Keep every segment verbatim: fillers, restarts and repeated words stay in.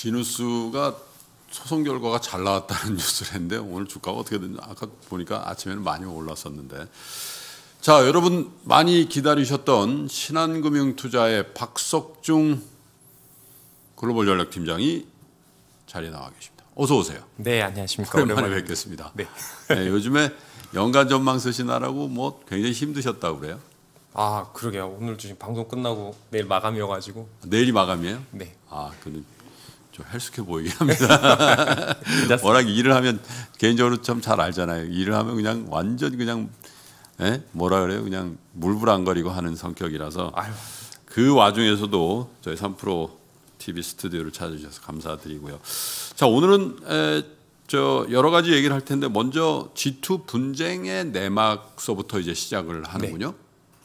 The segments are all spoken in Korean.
지누스가 소송 결과가 잘 나왔다는 뉴스를 했는데 오늘 주가가 어떻게 됐냐 아까 보니까 아침에는 많이 올랐었는데 자 여러분 많이 기다리셨던 신한금융투자의 박석중 글로벌 전략팀장이 자리에 나와 계십니다. 어서 오세요. 네 안녕하십니까. 오랜만에 오랜만에 뵙겠습니다. 네. 네, 요즘에 연간 전망 쓰시느라고 뭐 굉장히 힘드셨다고 그래요? 아 그러게요. 오늘 지금 방송 끝나고 내일 마감이어가지고. 내일이 마감이에요? 네. 아 그는 좀 헬스케 보이게 합니다. 워낙 일을 하면 개인적으로 좀 잘 알잖아요. 일을 하면 그냥 완전 그냥 에? 뭐라 그래요? 그냥 물불안거리고 하는 성격이라서 아유. 그 와중에서도 저희 삼 프로 티비 스튜디오를 찾아주셔서 감사드리고요. 자 오늘은 에, 저 여러 가지 얘기를 할 텐데 먼저 지 투 분쟁의 내막서부터 이제 시작을 하는군요. 네.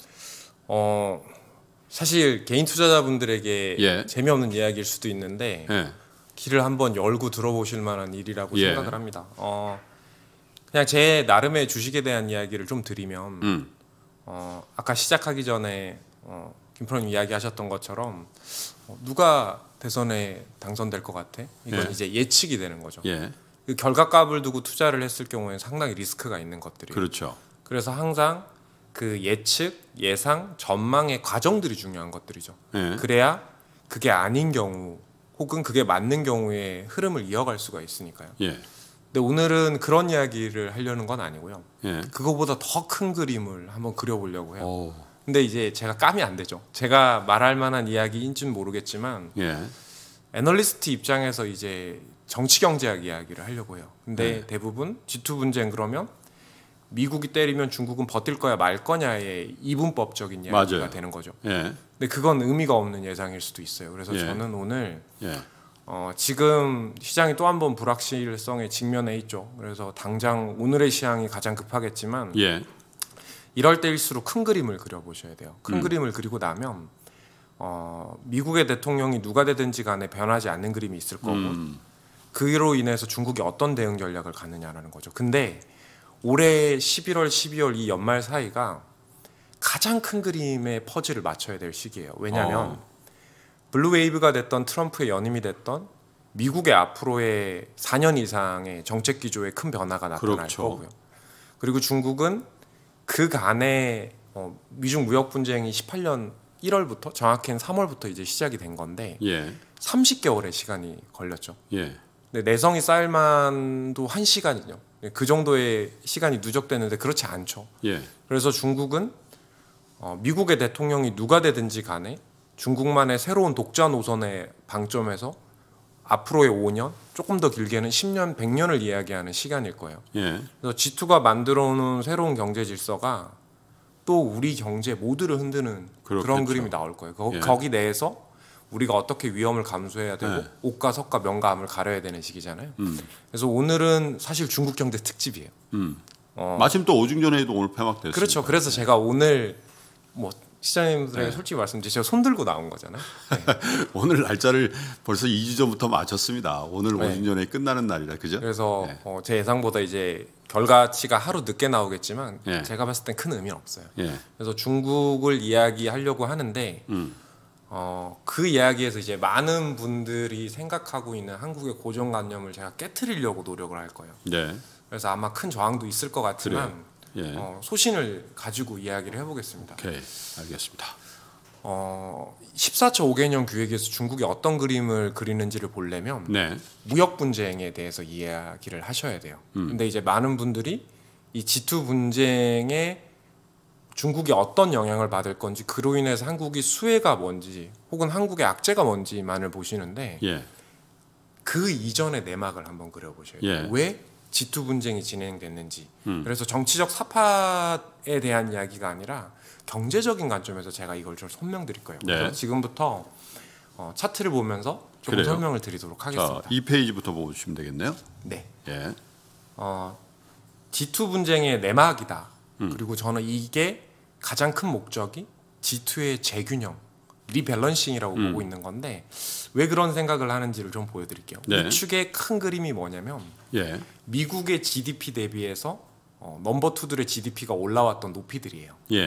어 사실 개인 투자자분들에게 예. 재미없는 이야기일 수도 있는데 예. 귀를 한번 열고 들어보실 만한 일이라고 예. 생각을 합니다. 어 그냥 제 나름의 주식에 대한 이야기를 좀 드리면 음. 어 아까 시작하기 전에 어, 김프로님 이야기하셨던 것처럼 어, 누가 대선에 당선될 것 같아? 이건 예. 이제 예측이 되는 거죠. 예. 그 결과값을 두고 투자를 했을 경우에는 상당히 리스크가 있는 것들이에요. 그렇죠. 그래서 항상 그 예측, 예상, 전망의 과정들이 중요한 것들이죠. 예. 그래야 그게 아닌 경우 혹은 그게 맞는 경우에 흐름을 이어갈 수가 있으니까요. 예. 근데 오늘은 그런 이야기를 하려는 건 아니고요. 예. 그거보다 더 큰 그림을 한번 그려보려고 해요. 오. 근데 이제 제가 감이 안 되죠. 제가 말할 만한 이야기인지는 모르겠지만 예. 애널리스트 입장에서 이제 정치 경제학 이야기를 하려고 해요. 근데 네. 대부분 지 투 분쟁 그러면 미국이 때리면 중국은 버틸 거야 말 거냐의 이분법적인 이야기가 맞아요. 되는 거죠. 예. 근데 그건 의미가 없는 예상일 수도 있어요. 그래서 예. 저는 오늘 예. 어, 지금 시장이 또 한 번 불확실성에 직면해 있죠. 그래서 당장 오늘의 시황이 가장 급하겠지만 예. 이럴 때일수록 큰 그림을 그려보셔야 돼요. 큰 음. 그림을 그리고 나면 어, 미국의 대통령이 누가 되든지 간에 변하지 않는 그림이 있을 거고 음. 그로 인해서 중국이 어떤 대응 전략을 가느냐라는 거죠. 근데 올해 십일월, 십이월 이 연말 사이가 가장 큰 그림의 퍼즐을 맞춰야 될 시기예요. 왜냐하면 어. 블루웨이브가 됐던 트럼프의 연임이 됐던 미국의 앞으로의 사 년 이상의 정책 기조에 큰 변화가 나타날 그렇죠. 거고요. 그리고 중국은 그간에 어, 미중 무역 분쟁이 십팔 년 일월부터 정확히는 삼월부터 이제 시작이 된 건데 예. 삼십 개월의 시간이 걸렸죠. 예. 근데 내성이 쌓일 만도 한 시간이요. 그 정도의 시간이 누적되는데 그렇지 않죠. 예. 그래서 중국은 어, 미국의 대통령이 누가 되든지 간에 중국만의 새로운 독자 노선의 방점에서 앞으로의 오 년, 조금 더 길게는 십 년, 백 년을 이야기하는 시간일 거예요. 예. 그래서 지 투가 만들어오는 새로운 경제 질서가 또 우리 경제 모두를 흔드는 그런 그렇겠죠. 그림이 나올 거예요. 거, 예. 거기 내에서 우리가 어떻게 위험을 감수해야 되고 네. 옷과 석과 명과 암을 가려야 되는 시기잖아요. 음. 그래서 오늘은 사실 중국 경제 특집이에요. 음. 어, 마침 또 오중전에도 오늘 폐막됐습니다. 그렇죠. 그래서 제가 오늘 뭐 시장님들에게 네. 솔직히 말씀드리면 제가 손 들고 나온 거잖아요. 네. 오늘 날짜를 벌써 이 주 전부터 맞췄습니다. 오늘 네. 오중전에 끝나는 날이라 그죠? 그래서 네. 어, 제 예상보다 이제 결과치가 하루 늦게 나오겠지만 네. 제가 봤을 땐 큰 의미는 없어요. 예. 그래서 중국을 이야기하려고 하는데 음. 어, 그 이야기에서 이제 많은 분들이 생각하고 있는 한국의 고정관념을 제가 깨트리려고 노력을 할 거예요. 네. 그래서 아마 큰 저항도 있을 것 같지만 예. 어, 소신을 가지고 이야기를 해보겠습니다. 오케이. 알겠습니다. 어, 십사 차 오 개년 기획에서 중국이 어떤 그림을 그리는지를 보려면 네. 무역 분쟁에 대해서 이야기를 하셔야 돼요. 음. 근데 이제 많은 분들이 이 지 투 분쟁에 중국이 어떤 영향을 받을 건지 그로 인해서 한국이 수혜가 뭔지 혹은 한국의 악재가 뭔지만을 보시는데 예. 그 이전의 내막을 한번 그려보셔야 돼요. 예. 왜 지 투 분쟁이 진행됐는지. 음. 그래서 정치적 사파에 대한 이야기가 아니라 경제적인 관점에서 제가 이걸 좀 설명드릴 거예요. 네. 그래서 지금부터 어, 차트를 보면서 조금 그래요? 설명을 드리도록 하겠습니다. 자, 이 페이지부터 보시면 되겠네요. 네. 예. 어, 지 투 분쟁의 내막이다. 음. 그리고 저는 이게 가장 큰 목적이 지 투의 재균형, 리밸런싱이라고 음. 보고 있는 건데 왜 그런 생각을 하는지를 좀 보여드릴게요. 네. 우측의 큰 그림이 뭐냐면 예. 미국의 지디피 대비해서 어, 넘버 투들의 지디피가 올라왔던 높이들이에요. 예.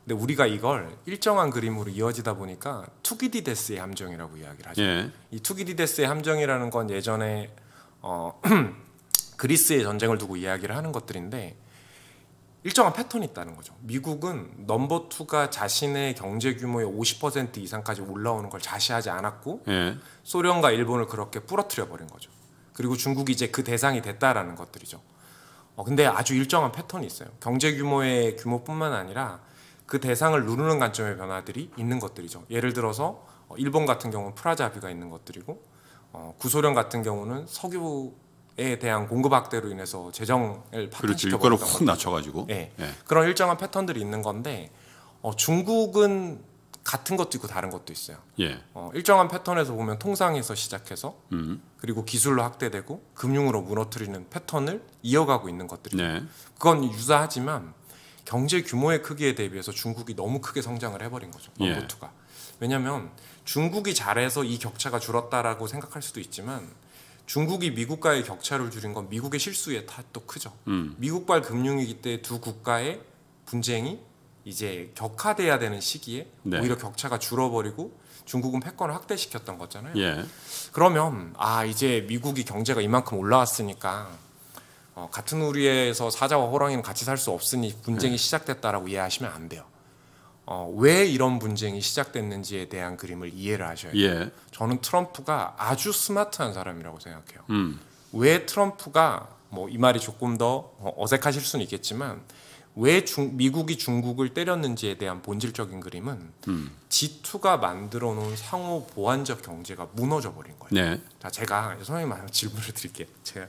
근데 우리가 이걸 일정한 그림으로 이어지다 보니까 투기디데스의 함정이라고 이야기를 하죠. 예. 이 투기디데스의 함정이라는 건 예전에 어, 그리스의 전쟁을 두고 이야기를 하는 것들인데 일정한 패턴이 있다는 거죠. 미국은 넘버 투가 자신의 경제 규모의 오십 퍼센트 이상까지 올라오는 걸 자시하지 않았고 예. 소련과 일본을 그렇게 부러뜨려 버린 거죠. 그리고 중국이 이제 그 대상이 됐다라는 것들이죠. 어, 근데 아주 일정한 패턴이 있어요. 경제 규모의 규모뿐만 아니라 그 대상을 누르는 관점의 변화들이 있는 것들이죠. 예를 들어서 어, 일본 같은 경우는 프라자비가 있는 것들이고 어, 구소련 같은 경우는 석유에 대한 공급 확대로 인해서 재정을 그렇죠. 파탄시켜 유가를 버렸던 확 거죠. 낮춰가지고. 예. 예. 그런 일정한 패턴들이 있는 건데 어, 중국은 같은 것도 있고 다른 것도 있어요. 예. 어, 일정한 패턴에서 보면 통상에서 시작해서 음. 그리고 기술로 확대되고 금융으로 무너뜨리는 패턴을 이어가고 있는 것들이죠. 네. 그건 유사하지만 경제 규모의 크기에 대비해서 중국이 너무 크게 성장을 해버린 거죠. 예. 넘버 투가. 왜냐하면 중국이 잘해서 이 격차가 줄었다라고 생각할 수도 있지만 중국이 미국과의 격차를 줄인 건 미국의 실수의 탓도 크죠. 음. 미국발 금융위기 때 두 국가의 분쟁이 이제 격화돼야 되는 시기에 네. 오히려 격차가 줄어버리고 중국은 패권을 확대시켰던 거잖아요. 예. 그러면 아 이제 미국이 경제가 이만큼 올라왔으니까 어, 같은 우리에서 사자와 호랑이는 같이 살 수 없으니 분쟁이 네. 시작됐다라고 이해하시면 안 돼요. 어, 왜 이런 분쟁이 시작됐는지에 대한 그림을 이해를 하셔야 돼요. 예. 저는 트럼프가 아주 스마트한 사람이라고 생각해요. 음. 왜 트럼프가 뭐 이 말이 조금 더 어색하실 수는 있겠지만 왜 중, 미국이 중국을 때렸는지에 대한 본질적인 그림은 음. 지 투가 만들어 놓은 상호 보완적 경제가 무너져 버린 거예요. 네. 자, 제가 선생님 한번 질문을 드릴게요. 제가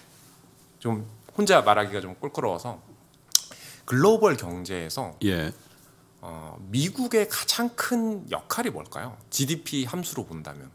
좀 혼자 말하기가 좀 껄끄러워서 글로벌 경제에서 예. 어, 미국의 가장 큰 역할이 뭘까요? 지디피 함수로 본다면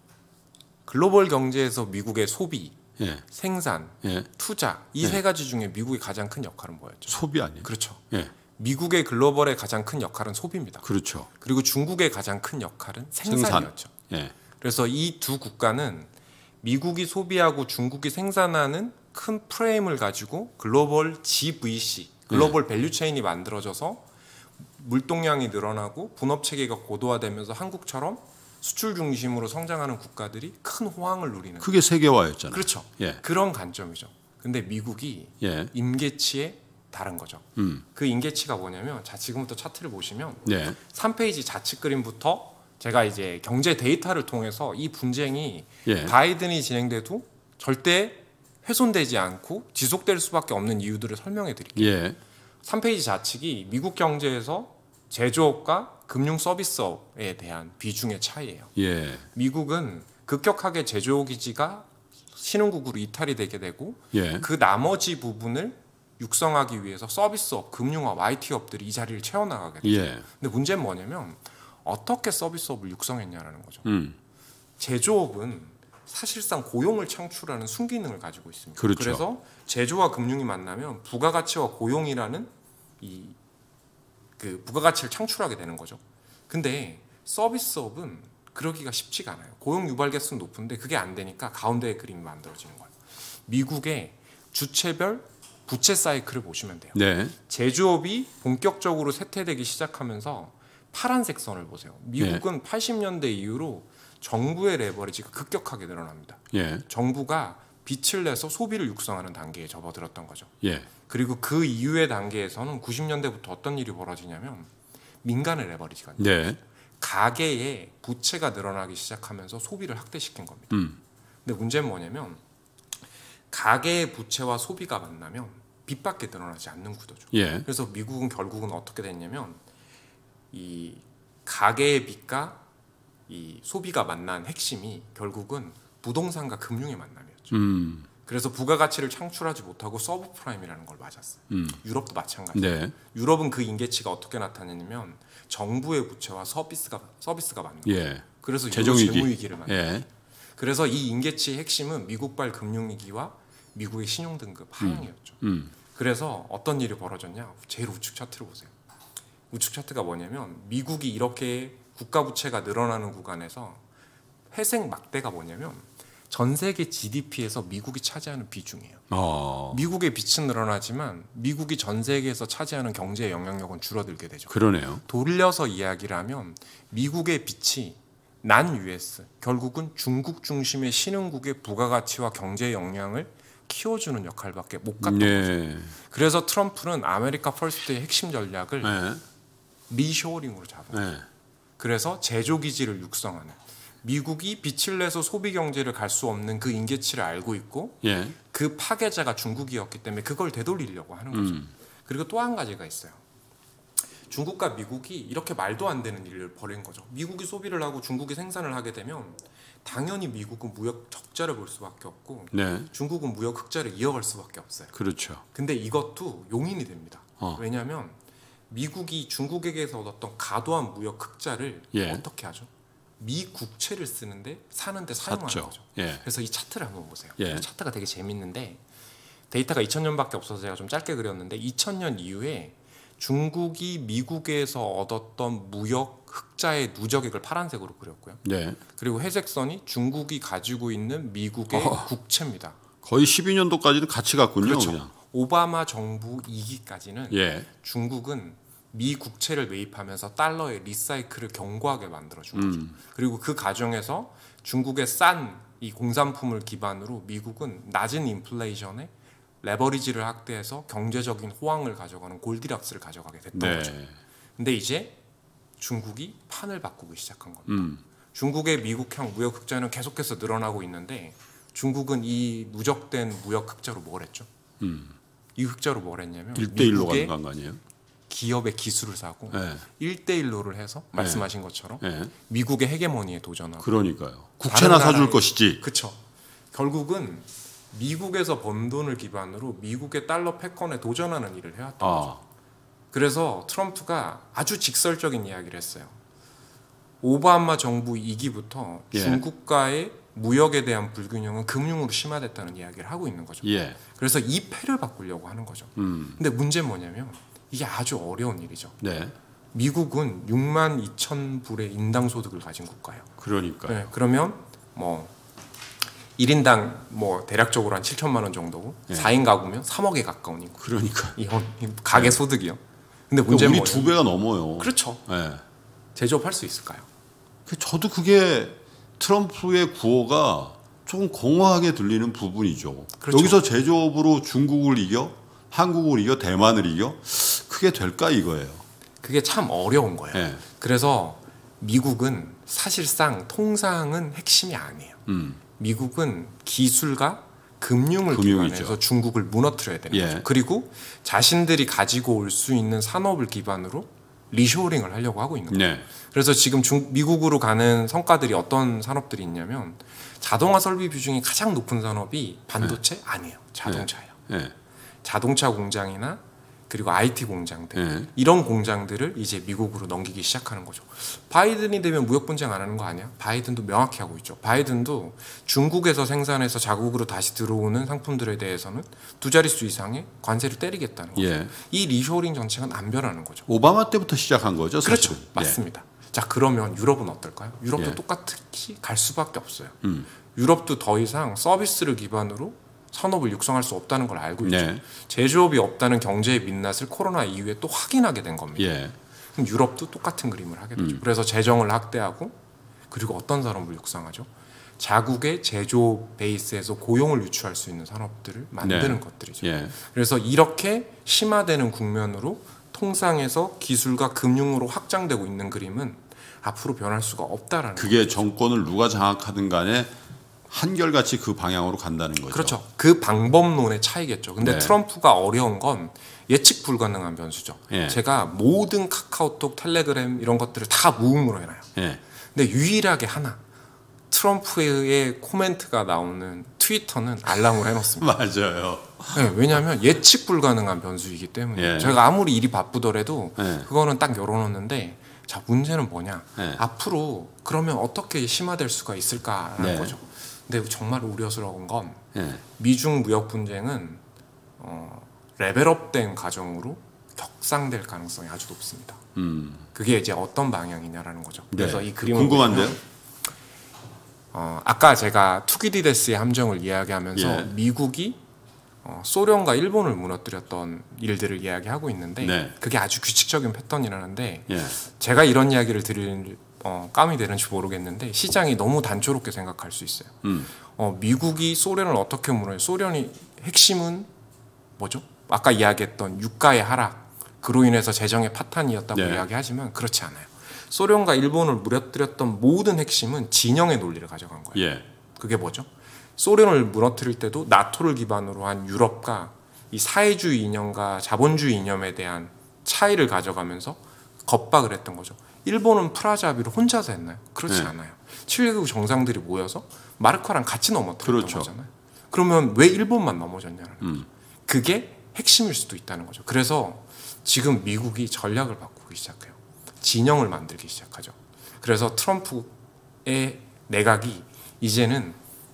글로벌 경제에서 미국의 소비, 예. 생산, 예. 투자 이 세 네. 가지 중에 미국의 가장 큰 역할은 뭐였죠? 소비 아니에요? 그렇죠. 예. 미국의 글로벌의 가장 큰 역할은 소비입니다. 그렇죠. 그리고 중국의 가장 큰 역할은 생산. 생산이었죠. 예. 그래서 이 두 국가는 미국이 소비하고 중국이 생산하는 큰 프레임을 가지고 글로벌 지브이씨, 글로벌 밸류 체인이 만들어져서 물동량이 늘어나고 분업 체계가 고도화되면서 한국처럼 수출 중심으로 성장하는 국가들이 큰 호황을 누리는. 그게 세계화였잖아요. 그렇죠. 예. 그런 관점이죠. 근데 미국이 예. 임계치에 다른 거죠. 음. 그 임계치가 뭐냐면 자 지금부터 차트를 보시면 네. 삼 페이지 좌측 그림부터 제가 이제 경제 데이터를 통해서 이 분쟁이 예. 바이든이 진행돼도 절대 훼손되지 않고 지속될 수밖에 없는 이유들을 설명해 드릴게요. 예. 삼 페이지 좌측이 미국 경제에서 제조업과 금융 서비스업에 대한 비중의 차이예요. 예. 미국은 급격하게 제조업 기지가 신흥국으로 이탈이 되게 되고 예. 그 나머지 부분을 육성하기 위해서 서비스업, 금융업, 아이티업들이 이 자리를 채워나가게 돼요. 예. 근데 문제는 뭐냐면 어떻게 서비스업을 육성했냐라는 거죠. 음. 제조업은 사실상 고용을 창출하는 순기능을 가지고 있습니다. 그렇죠. 그래서 제조와 금융이 만나면 부가가치와 고용이라는 이 그 부가가치를 창출하게 되는 거죠. 근데 서비스업은 그러기가 쉽지가 않아요. 고용 유발 개수는 높은데 그게 안 되니까 가운데의 그림이 만들어지는 거예요. 미국의 주체별 부채 사이클을 보시면 돼요. 네. 제조업이 본격적으로 쇠퇴되기 시작하면서 파란색 선을 보세요. 미국은 팔십 년대 이후로 정부의 레버리지가 급격하게 늘어납니다. 예. 정부가 빚을 내서 소비를 육성하는 단계에 접어들었던 거죠. 예. 그리고 그 이후의 단계에서는 구십 년대부터 어떤 일이 벌어지냐면 민간의 레버리지가 네. 가계의 부채가 늘어나기 시작하면서 소비를 확대시킨 겁니다. 음. 근데 문제는 뭐냐면 가계의 부채와 소비가 만나면 빚밖에 늘어나지 않는 구도죠. 예. 그래서 미국은 결국은 어떻게 됐냐면 이 가계의 빚과 이 소비가 만난 핵심이 결국은 부동산과 금융의 만남이었죠. 음. 그래서 부가가치를 창출하지 못하고 서브프라임이라는 걸 맞았어요. 음. 유럽도 마찬가지예요. 네. 유럽은 그 임계치가 어떻게 나타내냐면 정부의 부채와 서비스가 서비스가 맞는 거예요. 예. 그래서 재정위기. 유로 재무위기를 만들어요. 예. 그래서 이 임계치의 핵심은 미국발 금융위기와 미국의 신용등급 하향이었죠. 음. 그래서 어떤 일이 벌어졌냐? 제일 우측 차트를 보세요. 우측 차트가 뭐냐면 미국이 이렇게 국가 부채가 늘어나는 구간에서 회색 막대가 뭐냐면 전 세계 지디피에서 미국이 차지하는 비중이에요. 어. 미국의 빚은 늘어나지만 미국이 전 세계에서 차지하는 경제 영향력은 줄어들게 되죠. 그러네요. 돌려서 이야기를 하면 미국의 빚이 난 유에스, 결국은 중국 중심의 신흥국의 부가가치와 경제 역량을 키워주는 역할밖에 못 갔던 네. 거죠. 그래서 트럼프는 아메리카 퍼스트의 핵심 전략을 네. 리쇼어링으로 잡은 거예요. 네. 그래서 제조기지를 육성하는, 미국이 빚을 내서 소비 경제를 갈 수 없는 그 인계치를 알고 있고 예. 그 파괴자가 중국이었기 때문에 그걸 되돌리려고 하는 거죠. 음. 그리고 또 한 가지가 있어요. 중국과 미국이 이렇게 말도 안 되는 일을 벌인 거죠. 미국이 소비를 하고 중국이 생산을 하게 되면 당연히 미국은 무역 적자를 볼 수밖에 없고 네. 중국은 무역 흑자를 이어갈 수밖에 없어요. 그렇죠. 근데 이것도 용인이 됩니다. 어. 왜냐하면 미국이 중국에게서 얻었던 과도한 무역 흑자를 예. 어떻게 하죠? 미 국채를 쓰는데 사는데 사용하는 샀죠. 거죠. 예. 그래서 이 차트를 한번 보세요. 예. 이 차트가 되게 재밌는데 데이터가 이천 년밖에 없어서 제가 좀 짧게 그렸는데 이천 년 이후에 중국이 미국에서 얻었던 무역 흑자의 누적액을 파란색으로 그렸고요. 네. 그리고 회색선이 중국이 가지고 있는 미국의 어. 국채입니다. 거의 십이 년도까지는 같이 갔군요. 그렇죠. 그냥. 오바마 정부 이 기까지는 예. 중국은 미 국채를 매입하면서 달러의 리사이클을 견고하게 만들어준 거죠. 음. 그리고 그 과정에서 중국의 싼 이 공산품을 기반으로 미국은 낮은 인플레이션에 레버리지를 확대해서 경제적인 호황을 가져가는 골디락스를 가져가게 됐던 네. 거죠. 근데 이제 중국이 판을 바꾸기 시작한 겁니다. 음. 중국의 미국형 무역 흑자는 계속해서 늘어나고 있는데 중국은 이 누적된 무역 흑자로 뭘 했죠? 음. 이 흑자로 뭘 했냐면 일 대 일로 미국의 가는 거 아니에요? 기업의 기술을 사고 네. 일 대 일로를 해서 말씀하신 것처럼 네. 미국의 헤게모니에 도전하고 그러니까요. 국채나 다른 사줄 나라의- 것이지. 그쵸. 결국은 미국에서 번 돈을 기반으로 미국의 달러 패권에 도전하는 일을 해왔던 거죠. 아. 그래서 트럼프가 아주 직설적인 이야기를 했어요. 오바마 정부 이 기부터 예. 중국과의 무역에 대한 불균형은 금융으로 심화됐다는 이야기를 하고 있는 거죠. 예. 그래서 이 패를 바꾸려고 하는 거죠. 음. 근데 문제는 뭐냐면 이게 아주 어려운 일이죠. 네. 미국은 육만 이천 불의 인당 소득을 가진 국가예요. 그러니까. 네, 그러면 뭐 일 인당 뭐 대략적으로 한 칠천만 원 정도고 네. 사 인 가구면 삼억에 가까운 인구. 그러니까. 이 현- 이 가계 소득이요. 근데 그러니까 문제는 우리 뭐예요? 두 배가 넘어요. 그렇죠. 예. 제조업할 수 있을까요? 그 저도 그게 트럼프의 구호가 조금 공허하게 들리는 부분이죠. 그렇죠. 여기서 제조업으로 중국을 이겨, 한국을 이겨, 대만을 이겨, 그게 될까 이거예요. 그게 참 어려운 거예요. 예. 그래서 미국은 사실상 통상은 핵심이 아니에요. 음. 미국은 기술과 금융을 금융이죠. 기반해서 중국을 무너뜨려야 되는 예. 거죠. 그리고 자신들이 가지고 올 수 있는 산업을 기반으로 리쇼링을 하려고 하고 있는 거예요. 네. 그래서 지금 중, 미국으로 가는 성과들이 어떤 산업들이 있냐면 자동화 설비 비중이 가장 높은 산업이 반도체 아니에요. 자동차예요. 예. 자동차 공장이나 그리고 아이티 공장들 예. 이런 공장들을 이제 미국으로 넘기기 시작하는 거죠. 바이든이 되면 무역 분쟁 안 하는 거 아니야? 바이든도 명확히 하고 있죠. 바이든도 중국에서 생산해서 자국으로 다시 들어오는 상품들에 대해서는 두 자릿수 이상의 관세를 때리겠다는 거죠. 예. 이 리쇼링 정책은 안 변하는 거죠. 오바마 때부터 시작한 거죠, 그렇죠. 사실은. 맞습니다. 자, 그러면 유럽은 어떨까요? 유럽도 예. 똑같이 갈 수밖에 없어요. 음. 유럽도 더 이상 서비스를 기반으로 산업을 육성할 수 없다는 걸 알고 있죠. 네. 제조업이 없다는 경제의 민낯을 코로나 이후에 또 확인하게 된 겁니다. 예. 그럼 유럽도 똑같은 그림을 하게 되죠. 음. 그래서 재정을 확대하고 그리고 어떤 산업을 육성하죠? 자국의 제조 베이스에서 고용을 유치할 수 있는 산업들을 만드는 네. 것들이죠. 예. 그래서 이렇게 심화되는 국면으로 통상에서 기술과 금융으로 확장되고 있는 그림은 앞으로 변할 수가 없다라는 그게 정권을 누가 장악하든 간에 한결같이 그 방향으로 간다는 거죠. 그렇죠. 그 방법론의 차이겠죠. 근데 네. 트럼프가 어려운 건 예측 불가능한 변수죠. 예. 제가 모든 카카오톡, 텔레그램 이런 것들을 다 무음으로 해놔요. 예. 근데 유일하게 하나 트럼프의 코멘트가 나오는 트위터는 알람을 해놓습니다. 맞아요. 네, 왜냐하면 예측 불가능한 변수이기 때문에 예. 제가 아무리 일이 바쁘더라도 예. 그거는 딱 열어놓는데 자 문제는 뭐냐 예. 앞으로 그러면 어떻게 심화될 수가 있을까라는 네. 거죠. 근데 정말 우려스러운 건 예. 미중 무역 분쟁은 어, 레벨업된 과정으로 격상될 가능성이 아주 높습니다. 음. 그게 이제 어떤 방향이냐라는 거죠. 그래서 네. 이 그림을 궁금한데요. 보시면, 어, 아까 제가 투키디데스의 함정을 이야기하면서 예. 미국이 어, 소련과 일본을 무너뜨렸던 일들을 이야기하고 있는데 네. 그게 아주 규칙적인 패턴이라는데 예. 제가 이런 이야기를 드릴 어, 감이 되는지 모르겠는데 시장이 너무 단초롭게 생각할 수 있어요. 음. 어, 미국이 소련을 어떻게 무너요? 소련이 핵심은 뭐죠? 아까 이야기했던 유가의 하락 그로 인해서 재정의 파탄이었다고 네. 이야기하지만 그렇지 않아요. 소련과 일본을 무너뜨렸던 모든 핵심은 진영의 논리를 가져간 거예요. 예. 그게 뭐죠? 소련을 무너뜨릴 때도 나토를 기반으로 한 유럽과 이 사회주의 이념과 자본주의 이념에 대한 차이를 가져가면서 겁박을 했던 거죠. 일본은 프라자 합의를 혼자서 했나요? 그렇지 네. 않아요. 칠 개국 정상들이 모여서 마르크랑 같이 넘어뜨렸던 그렇죠. 거잖아요. 그러면 왜 일본만 넘어졌냐는 음. 그게 핵심일 수도 있다는 거죠. 그래서 지금 미국이 전략을 바꾸기 시작해요. 진영을 만들기 시작하죠. 그래서 트럼프의 내각이 이제는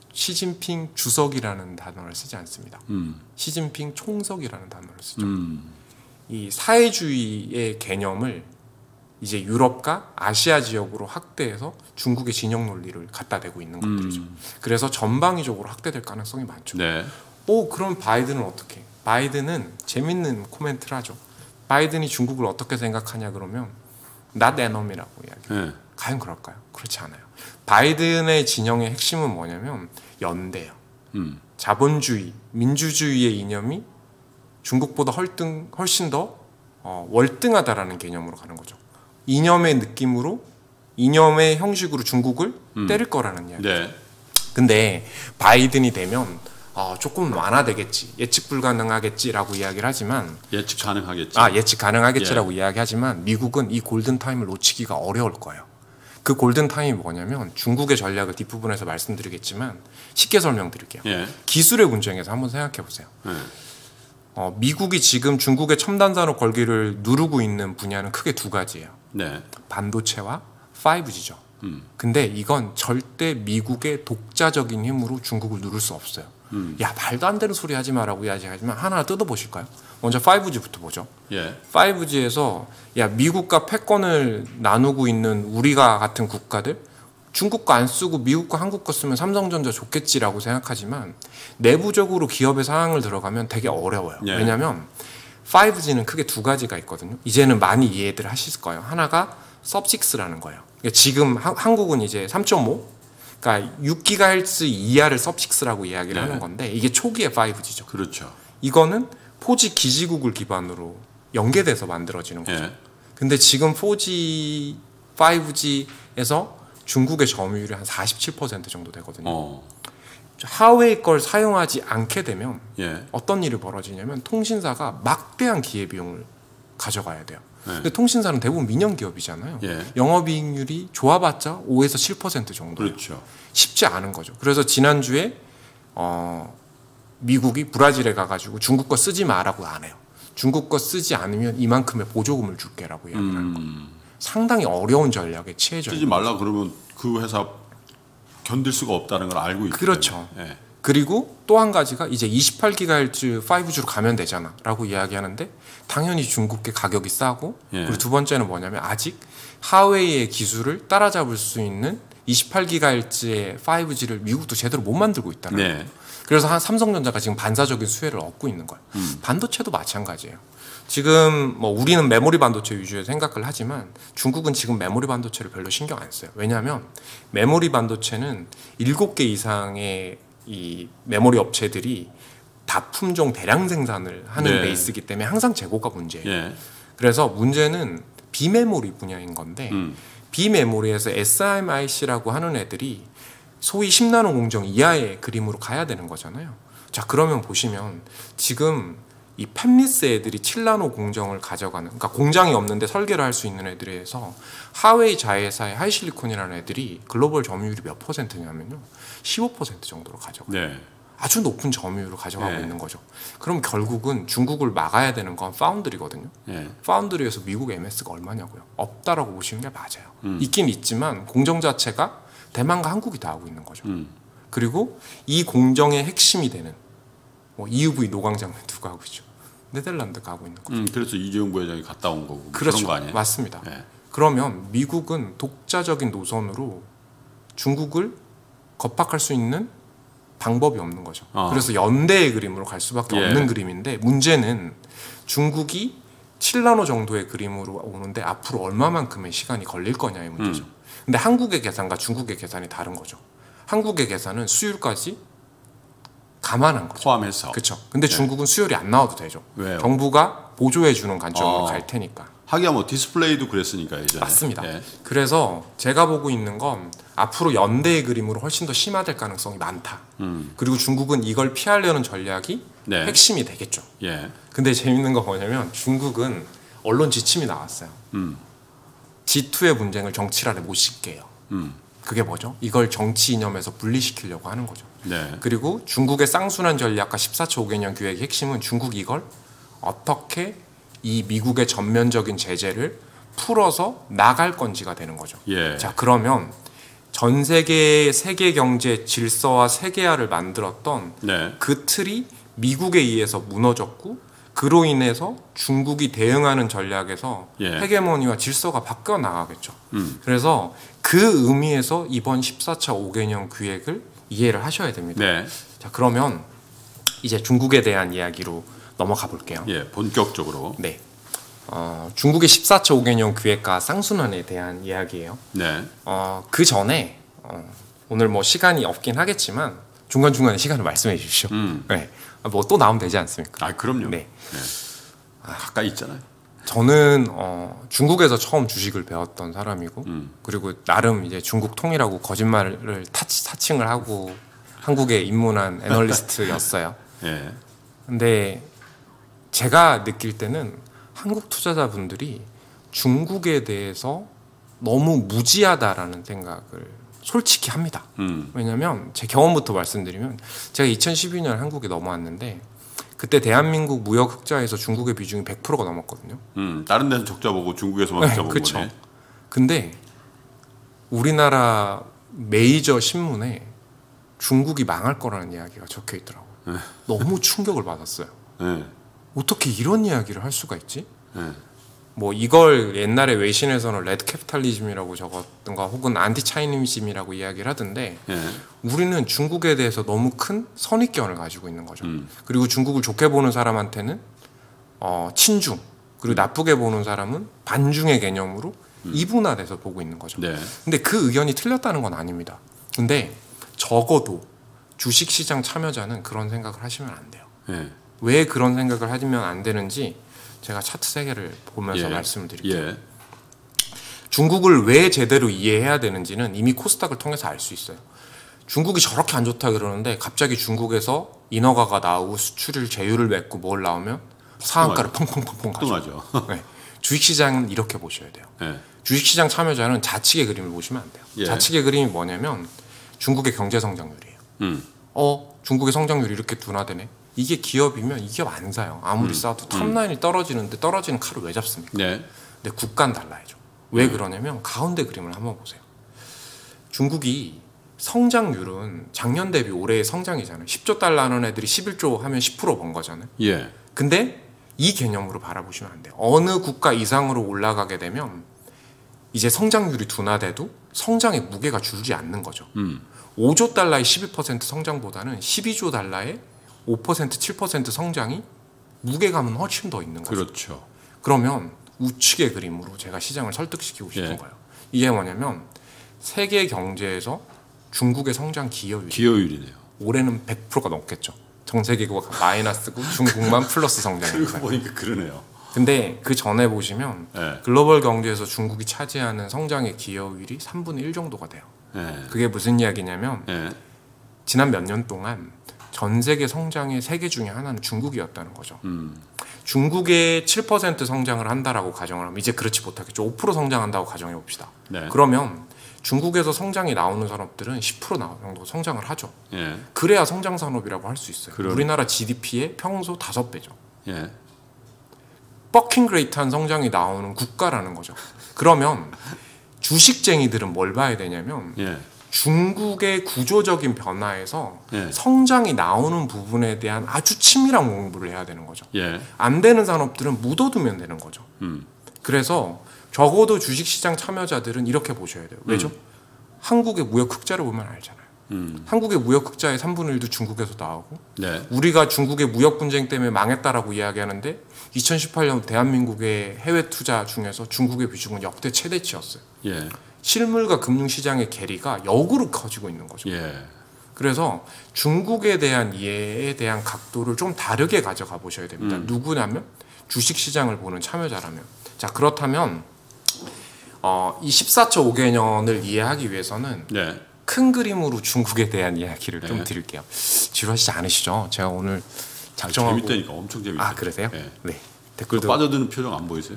시진핑 주석이라는 단어를 쓰지 않습니다. 음. 시진핑 총석이라는 단어를 쓰죠. 음. 이 사회주의의 개념을 이제 유럽과 아시아 지역으로 확대해서 중국의 진영 논리를 갖다 대고 있는 것들이죠. 음. 그래서 전방위적으로 확대될 가능성이 많죠. 네. 오, 그럼 바이든은 어떻게? 해? 바이든은 재밌는 코멘트를 하죠. 바이든이 중국을 어떻게 생각하냐 그러면 not enemy라고 이야기해요. 예. 과연 그럴까요? 그렇지 않아요. 바이든의 진영의 핵심은 뭐냐면 연대예요. 음. 자본주의, 민주주의의 이념이 중국보다 헐등, 훨씬 더 어, 월등하다라는 개념으로 가는 거죠. 이념의 느낌으로, 이념의 형식으로 중국을 음. 때릴 거라는 이야기. 네. 근데 바이든이 되면 어, 조금 완화되겠지, 예측 불가능하겠지라고 이야기를 하지만 예측 가능하겠지. 아 예측 가능하겠지라고 예. 이야기하지만 미국은 이 골든 타임을 놓치기가 어려울 거예요. 그 골든 타임이 뭐냐면 중국의 전략을 뒷부분에서 말씀드리겠지만 쉽게 설명드릴게요. 예. 기술의 군쟁에서 한번 생각해 보세요. 예. 어, 미국이 지금 중국의 첨단 산업 걸기를 누르고 있는 분야는 크게 두 가지예요. 네. 반도체와 파이브지죠. 음. 근데 이건 절대 미국의 독자적인 힘으로 중국을 누를 수 없어요. 음. 야, 말도 안 되는 소리 하지 마라고 이야기하지만 하나 뜯어보실까요? 먼저 파이브지부터 보죠. 예. 파이브지에서 야, 미국과 패권을 나누고 있는 우리가 같은 국가들 중국 거 안 쓰고 미국 거 한국 거 쓰면 삼성전자 좋겠지라고 생각하지만 내부적으로 기업의 상황을 들어가면 되게 어려워요. 예. 왜냐하면 파이브지는 크게 두 가지가 있거든요. 이제는 많이 이해들 하실 거예요. 하나가 섭식스라는 거예요. 그러니까 지금 하, 한국은 이제 삼 점 오, 그러니까 육 기가헤르츠 이하를 섭식스라고 이야기를 네. 하는 건데 이게 초기의 파이브지죠. 그렇죠. 이거는 포지 기지국을 기반으로 연계돼서 만들어지는 거죠. 예. 근데 지금 포지, 파이브지에서 중국의 점유율이 한 사십칠 퍼센트 정도 되거든요. 어. 하웨이 걸 사용하지 않게 되면 예. 어떤 일이 벌어지냐면 통신사가 막대한 기회비용을 가져가야 돼요. 네. 근데 통신사는 대부분 민영 기업이잖아요. 예. 영업이익률이 좋아봤자 오에서 칠 퍼센트 정도. 그렇죠. 쉽지 않은 거죠. 그래서 지난주에 어, 미국이 브라질에 가가지고 중국 거 쓰지 마라고 안 해요. 중국 거 쓰지 않으면 이만큼의 보조금을 줄게라고 이야기를 하는 거예요. 음. 상당히 어려운 전략에 취해져 쓰지 있는 말라 그러면 그 회사 견딜 수가 없다는 걸 알고 있기 그렇죠. 때문에. 예. 그리고 또 한 가지가 이제 이십팔 기가헤르츠 파이브지로 가면 되잖아 라고 이야기하는데 당연히 중국계 가격이 싸고 예. 그리고 두 번째는 뭐냐면 아직 하웨이의 기술을 따라잡을 수 있는 이십팔 기가헤르츠의 파이브지를 미국도 제대로 못 만들고 있다는 네. 거예요. 그래서 한 삼성전자가 지금 반사적인 수혜를 얻고 있는 거예요. 음. 반도체도 마찬가지예요. 지금 뭐 우리는 메모리 반도체 위주의 생각을 하지만 중국은 지금 메모리 반도체를 별로 신경 안 써요. 왜냐하면 메모리 반도체는 일곱 개 이상의 이 메모리 업체들이 다품종 대량 생산을 하는 네. 베이스이기 때문에 항상 재고가 문제예요. 예. 그래서 문제는 비메모리 분야인 건데 음. 비메모리에서 에스엠아이씨라고 하는 애들이 소위 십 나노 공정 이하의 그림으로 가야 되는 거잖아요. 자, 그러면 보시면 지금 이 팹리스 애들이 칠 나노 공정을 가져가는, 그러니까 공장이 없는데 설계를 할 수 있는 애들에서 하웨이 자회사의 하이실리콘이라는 애들이 글로벌 점유율이 몇 퍼센트냐면요, 십오 퍼센트 정도로 가져가요. 네. 아주 높은 점유율을 가져가고 네. 있는 거죠. 그럼 결국은 중국을 막아야 되는 건 파운드리거든요. 예. 파운드리에서 미국 엠에스가 얼마냐고요? 없다라고 보시는 게 맞아요. 음. 있긴 있지만 공정 자체가 대만과 한국이 다 하고 있는 거죠. 음. 그리고 이 공정의 핵심이 되는 뭐 이유브이 노광장은 누가 하고 있죠? 네덜란드가 하고 있는 거죠. 음, 그래서 이재용 부회장이 갔다 온 거고. 그렇죠. 그런 거 아니에요? 맞습니다. 예. 그러면 미국은 독자적인 노선으로 중국을 겁박할 수 있는 방법이 없는 거죠. 어. 그래서 연대의 그림으로 갈 수밖에 예. 없는 그림인데 문제는 중국이 칠 나노 정도의 그림으로 오는데 앞으로 얼마만큼의 시간이 걸릴 거냐의 문제죠. 음. 근데 한국의 계산과 중국의 계산이 다른 거죠. 한국의 계산은 수율까지 감안한 거죠. 포함해서. 그렇죠. 근데 네. 중국은 수율이 안 나와도 되죠. 왜요? 정부가 보조해 주는 관점으로 어. 갈 테니까. 하기야 뭐 디스플레이도 그랬으니까 예전에. 맞습니다. 예. 그래서 제가 보고 있는 건 앞으로 연대의 그림으로 훨씬 더 심화될 가능성이 많다. 음. 그리고 중국은 이걸 피하려는 전략이 네. 핵심이 되겠죠. 예. 근데 재밌는 건 뭐냐면 중국은 언론 지침이 나왔어요. 음. 지 투의 분쟁을 정치란에 못 싣게 해요. 음. 그게 뭐죠? 이걸 정치 이념에서 분리시키려고 하는 거죠. 네. 그리고 중국의 쌍순환 전략과 십사 차 오 개년 계획의 핵심은 중국이 이걸 어떻게 이 미국의 전면적인 제재를 풀어서 나갈 건지가 되는 거죠. 예. 자, 그러면 전 세계의 세계 경제 질서와 세계화를 만들었던 네. 그 틀이 미국에 의해서 무너졌고 그로 인해서 중국이 대응하는 전략에서 예. 헤게모니와 질서가 바뀌어 나가겠죠. 음. 그래서 그 의미에서 이번 십사 차 오 개년 계획을 이해를 하셔야 됩니다. 네. 자, 그러면 이제 중국에 대한 이야기로 넘어가 볼게요. 예. 본격적으로. 네. 어, 중국의 십사 차 오 개년 계획과 쌍순환에 대한 이야기예요. 네. 어, 그 전에 어, 오늘 뭐 시간이 없긴 하겠지만 중간중간에 시간을 말씀해 주십시오. 음. 네. 뭐 또 나오면 되지 않습니까? 아, 그럼요. 네. 네. 가까이 있잖아요. 저는 어, 중국에서 처음 주식을 배웠던 사람이고 음. 그리고 나름 이제 중국 통일하고 거짓말을 타치, 사칭을 하고 한국에 입문한 애널리스트였어요. 예. 근데 제가 느낄 때는 한국 투자자분들이 중국에 대해서 너무 무지하다라는 생각을 솔직히 합니다. 음. 왜냐하면 제 경험부터 말씀드리면 제가 이천십이 년 한국에 넘어왔는데 그때 대한민국 무역 흑자에서 중국의 비중이 백 퍼센트가 넘었거든요. 음. 다른 데는 적자 보고 중국에서만 적자 보고 그렇죠. 거네. 근데 우리나라 메이저 신문에 중국이 망할 거라는 이야기가 적혀 있더라고요. 네. 너무 충격을 받았어요. 예. 어떻게 이런 이야기를 할 수가 있지? 예. 뭐 이걸 옛날에 외신에서는 레드 캐피탈리즘이라고 적었던가 혹은 안티 차이니즘이라고 이야기를 하던데 예. 우리는 중국에 대해서 너무 큰 선입견을 가지고 있는 거죠. 음. 그리고 중국을 좋게 보는 사람한테는 어, 친중 그리고 나쁘게 보는 사람은 반중의 개념으로 음. 이분화돼서 보고 있는 거죠. 네. 근데 그 의견이 틀렸다는 건 아닙니다. 근데 적어도 주식시장 참여자는 그런 생각을 하시면 안 돼요. 예. 왜 그런 생각을 하시면 안 되는지 제가 차트 세 개를 보면서 예. 말씀을 드릴게요. 예. 중국을 왜 제대로 이해해야 되는지는 이미 코스닥을 통해서 알 수 있어요. 중국이 저렇게 안 좋다 그러는데 갑자기 중국에서 인허가가 나오고 수출을 제휴를 맺고 뭘 나오면 상한가를 펑펑펑펑 가죠. 뚱하죠. 네. 주식시장은 이렇게 보셔야 돼요. 예. 주식시장 참여자는 좌측의 그림을 보시면 안 돼요. 예. 좌측의 그림이 뭐냐면 중국의 경제 성장률이에요. 음. 어, 중국의 성장률이 이렇게 둔화되네. 이게 기업이면 이 기업 안 사요. 아무리 음. 싸도 탑라인이 떨어지는데 떨어지는 칼을 왜 잡습니까? 네. 근데 국가는 달라야죠. 왜 그러냐면 가운데 그림을 한번 보세요. 중국이 성장률은 작년 대비 올해의 성장이잖아요. 십조 달러 하는 애들이 십일조 하면 십 퍼센트 번 거잖아요. 예. 근데 이 개념으로 바라보시면 안 돼요. 어느 국가 이상으로 올라가게 되면 이제 성장률이 둔화돼도 성장의 무게가 줄지 않는 거죠. 음. 오조 달러의 십이 퍼센트 성장보다는 십이조 달러의 오 퍼센트, 칠 퍼센트 성장이 무게감은 훨씬 더 있는 거죠. 그렇죠. 그러면 우측의 그림으로 제가 시장을 설득시키고 싶은 예. 거예요. 이게 뭐냐면 세계 경제에서 중국의 성장 기여율이 기여율이네요. 올해는 백 퍼센트가 넘겠죠. 전 세계가 마이너스고 중국만 플러스 그리고 성장이니까요. 보니까 그러네요. 근데 그 전에 보시면 예. 글로벌 경제에서 중국이 차지하는 성장의 기여율이 삼분의 일 정도가 돼요. 예. 그게 무슨 이야기냐면 예. 지난 몇 년 동안 전 세계 성장의 세계 중에 하나는 중국이었다는 거죠. 음. 중국의 칠 퍼센트 성장을 한다라고 가정을 하면 이제 그렇지 못하겠죠. 오 퍼센트 성장한다고 가정해 봅시다. 네. 그러면 중국에서 성장이 나오는 산업들은 십 퍼센트 정도 성장을 하죠. 예. 그래야 성장 산업이라고 할 수 있어요. 그러네. 우리나라 지디피의 평소 다섯 배죠. 예. 버킹 그레이트한 성장이 나오는 국가라는 거죠. 그러면 주식쟁이들은 뭘 봐야 되냐면 예. 중국의 구조적인 변화에서 예. 성장이 나오는 부분에 대한 아주 치밀한 공부를 해야 되는 거죠. 예. 안 되는 산업들은 묻어두면 되는 거죠. 음. 그래서 적어도 주식시장 참여자들은 이렇게 보셔야 돼요. 왜죠? 음. 한국의 무역 흑자를 보면 알잖아요. 음. 한국의 무역 흑자의 삼분의 일도 중국에서 나오고 네. 우리가 중국의 무역 분쟁 때문에 망했다라고 이야기하는데 이천십팔 년 대한민국의 해외 투자 중에서 중국의 비중은 역대 최대치였어요. 예. 실물과 금융시장의 괴리가 역으로 커지고 있는 거죠. 예. 그래서 중국에 대한 이해에 대한 각도를 좀 다르게 가져가 보셔야 됩니다. 음. 누구냐면 주식시장을 보는 참여자라면. 자, 그렇다면 어, 이 십사조 오 개년을 이해하기 위해서는 네. 큰 그림으로 중국에 대한 이야기를 네. 좀 드릴게요. 지루하시지 않으시죠? 제가 오늘 아, 작정하고 재밌다니까 엄청 재밌다. 아, 그러세요? 네. 네. 그 댓글도 빠져드는 표정 안 보이세요?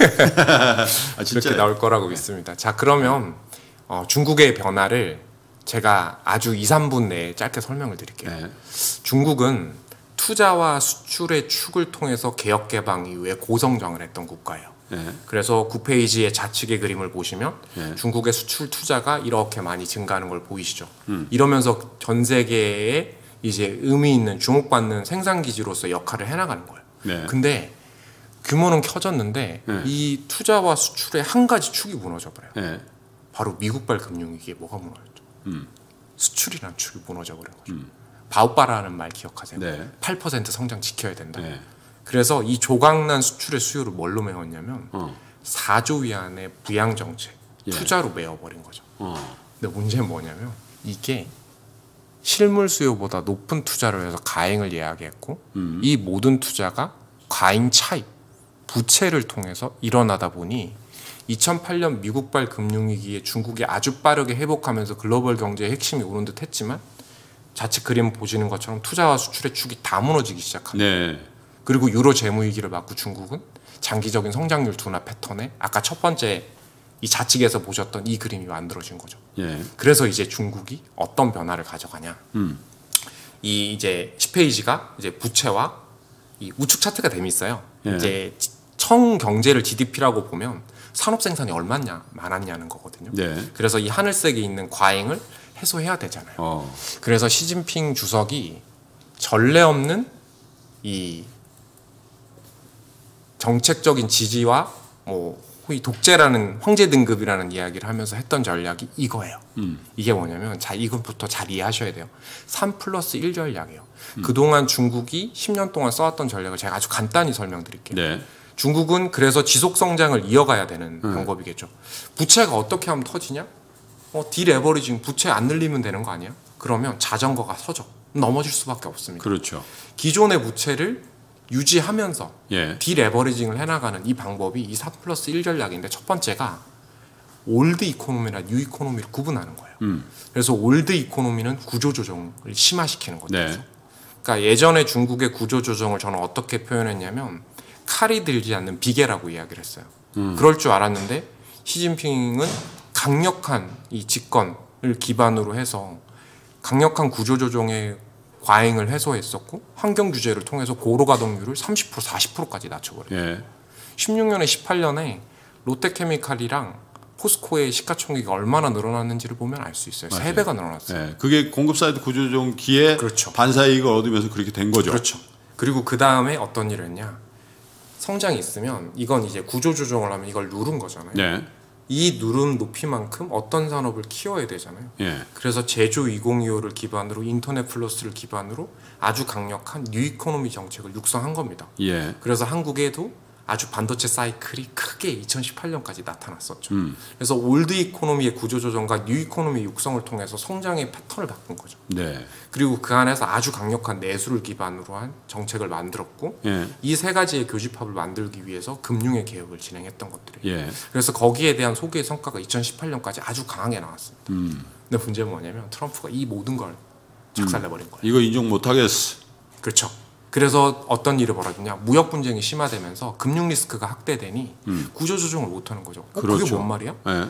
아, 진짜 이렇게 나올 거라고 믿습니다. 자, 그러면 어, 중국의 변화를 제가 아주 이, 삼 분 내에 짧게 설명을 드릴게요. 네. 중국은 투자와 수출의 축을 통해서 개혁 개방 이후에 고성장을 했던 국가예요. 네. 그래서 구 페이지의 좌측의 그림을 보시면 네. 중국의 수출 투자가 이렇게 많이 증가하는 걸 보이시죠. 음. 이러면서 전 세계에 이제 의미 있는 주목받는 생산 기지로서 역할을 해나가는 거예요. 네. 근데 규모는 켜졌는데 네. 이 투자와 수출의 한 가지 축이 무너져 버려요. 네. 바로 미국발 금융위기에 뭐가 무너졌죠? 음. 수출이라는 축이 무너져 버린 거죠. 음. 바오바라는 말 기억하세요? 네. 팔 퍼센트 성장 지켜야 된다. 네. 그래서 이 조각난 수출의 수요를 뭘로 메웠냐면 어. 사조 위안의 부양 정책, 예. 투자로 메워버린 거죠. 어. 근데 문제는 뭐냐면 이게 실물 수요보다 높은 투자를 해서 가행을 이야기했고 음. 이 모든 투자가 과잉 차익, 부채를 통해서 일어나다 보니 이천팔 년 미국발 금융위기에 중국이 아주 빠르게 회복하면서 글로벌 경제의 핵심이 오른 듯 했지만 좌측 그림 보시는 것처럼 투자와 수출의 축이 다 무너지기 시작합니다. 네. 그리고 유로 재무위기를 맞고 중국은 장기적인 성장률 둔화 패턴에 아까 첫 번째 이 좌측에서 보셨던 이 그림이 만들어진 거죠. 예. 그래서 이제 중국이 어떤 변화를 가져가냐. 음. 이 이제 십 페이지가 이제 부채와 이 우측 차트가 재미있어요. 예. 이제 청 경제를 지디피라고 보면 산업 생산이 얼마냐 많았냐는 거거든요. 네. 그래서 이 하늘색에 있는 과잉을 해소해야 되잖아요. 어. 그래서 시진핑 주석이 전례 없는 이 정책적인 지지와 뭐 이 독재라는 황제 등급이라는 이야기를 하면서 했던 전략이 이거예요. 음. 이게 뭐냐면 자 이것부터 잘 이해하셔야 돼요. 삼 플러스 일 전략이에요. 음. 그동안 중국이 십 년 동안 써왔던 전략을 제가 아주 간단히 설명드릴게요. 네. 중국은 그래서 지속 성장을 이어가야 되는 음. 방법이겠죠. 부채가 어떻게 하면 터지냐? 어, 디레버리징 부채 안 늘리면 되는 거 아니야? 그러면 자전거가 서져. 넘어질 수밖에 없습니다. 그렇죠. 기존의 부채를 유지하면서 예. 디레버리징을 해나가는 이 방법이 이 사 플러스 일 전략인데 첫 번째가 올드 이코노미나 뉴 이코노미를 구분하는 거예요. 음. 그래서 올드 이코노미는 구조조정을 심화시키는 거죠. 네. 그러니까 예전에 중국의 구조조정을 저는 어떻게 표현했냐면 칼이 들지 않는 비계라고 이야기를 했어요. 음. 그럴 줄 알았는데 시진핑은 강력한 이 집권을 기반으로 해서 강력한 구조조정의 과잉을 해소했었고 환경 규제를 통해서 고로 가동률을 삼십 퍼센트 사십 퍼센트까지 낮춰버려요. 예. 십육 년에 십팔 년에 롯데케미칼이랑 포스코의 시가총액이 얼마나 늘어났는지를 보면 알 수 있어요. 맞아요. 세 배가 늘어났어요. 예. 그게 공급 사이드 구조조정기에 그렇죠. 반사이익을 얻으면서 그렇게 된 거죠. 그렇죠. 그리고 그 다음에 어떤 일을 했냐? 성장이 있으면 이건 이제 구조조정을 하면 이걸 누른 거잖아요. 네. 이 누름 높이만큼 어떤 산업을 키워야 되잖아요. 예. 그래서 제조 이천이십오를 기반으로 인터넷 플러스를 기반으로 아주 강력한 뉴 이코노미 정책을 육성한 겁니다. 예. 그래서 한국에도 아주 반도체 사이클이 크게 이천십팔 년까지 나타났었죠. 음. 그래서 올드 이코노미의 구조조정과 뉴 이코노미 육성을 통해서 성장의 패턴을 바꾼 거죠. 네. 그리고 그 안에서 아주 강력한 내수를 기반으로 한 정책을 만들었고 예. 이 세 가지의 교집합을 만들기 위해서 금융의 개혁을 진행했던 것들이에요. 예. 그래서 거기에 대한 소개의 성과가 이천십팔 년까지 아주 강하게 나왔습니다. 음. 근데 문제는 뭐냐면 트럼프가 이 모든 걸 작살내버린 거예요. 이거 인정 못 하겠어. 그렇죠. 그래서 어떤 일이 벌어지냐? 무역 분쟁이 심화되면서 금융 리스크가 확대되니 음. 구조조정을 못하는 거죠. 어, 그렇죠. 그게 뭔 말이야? 예.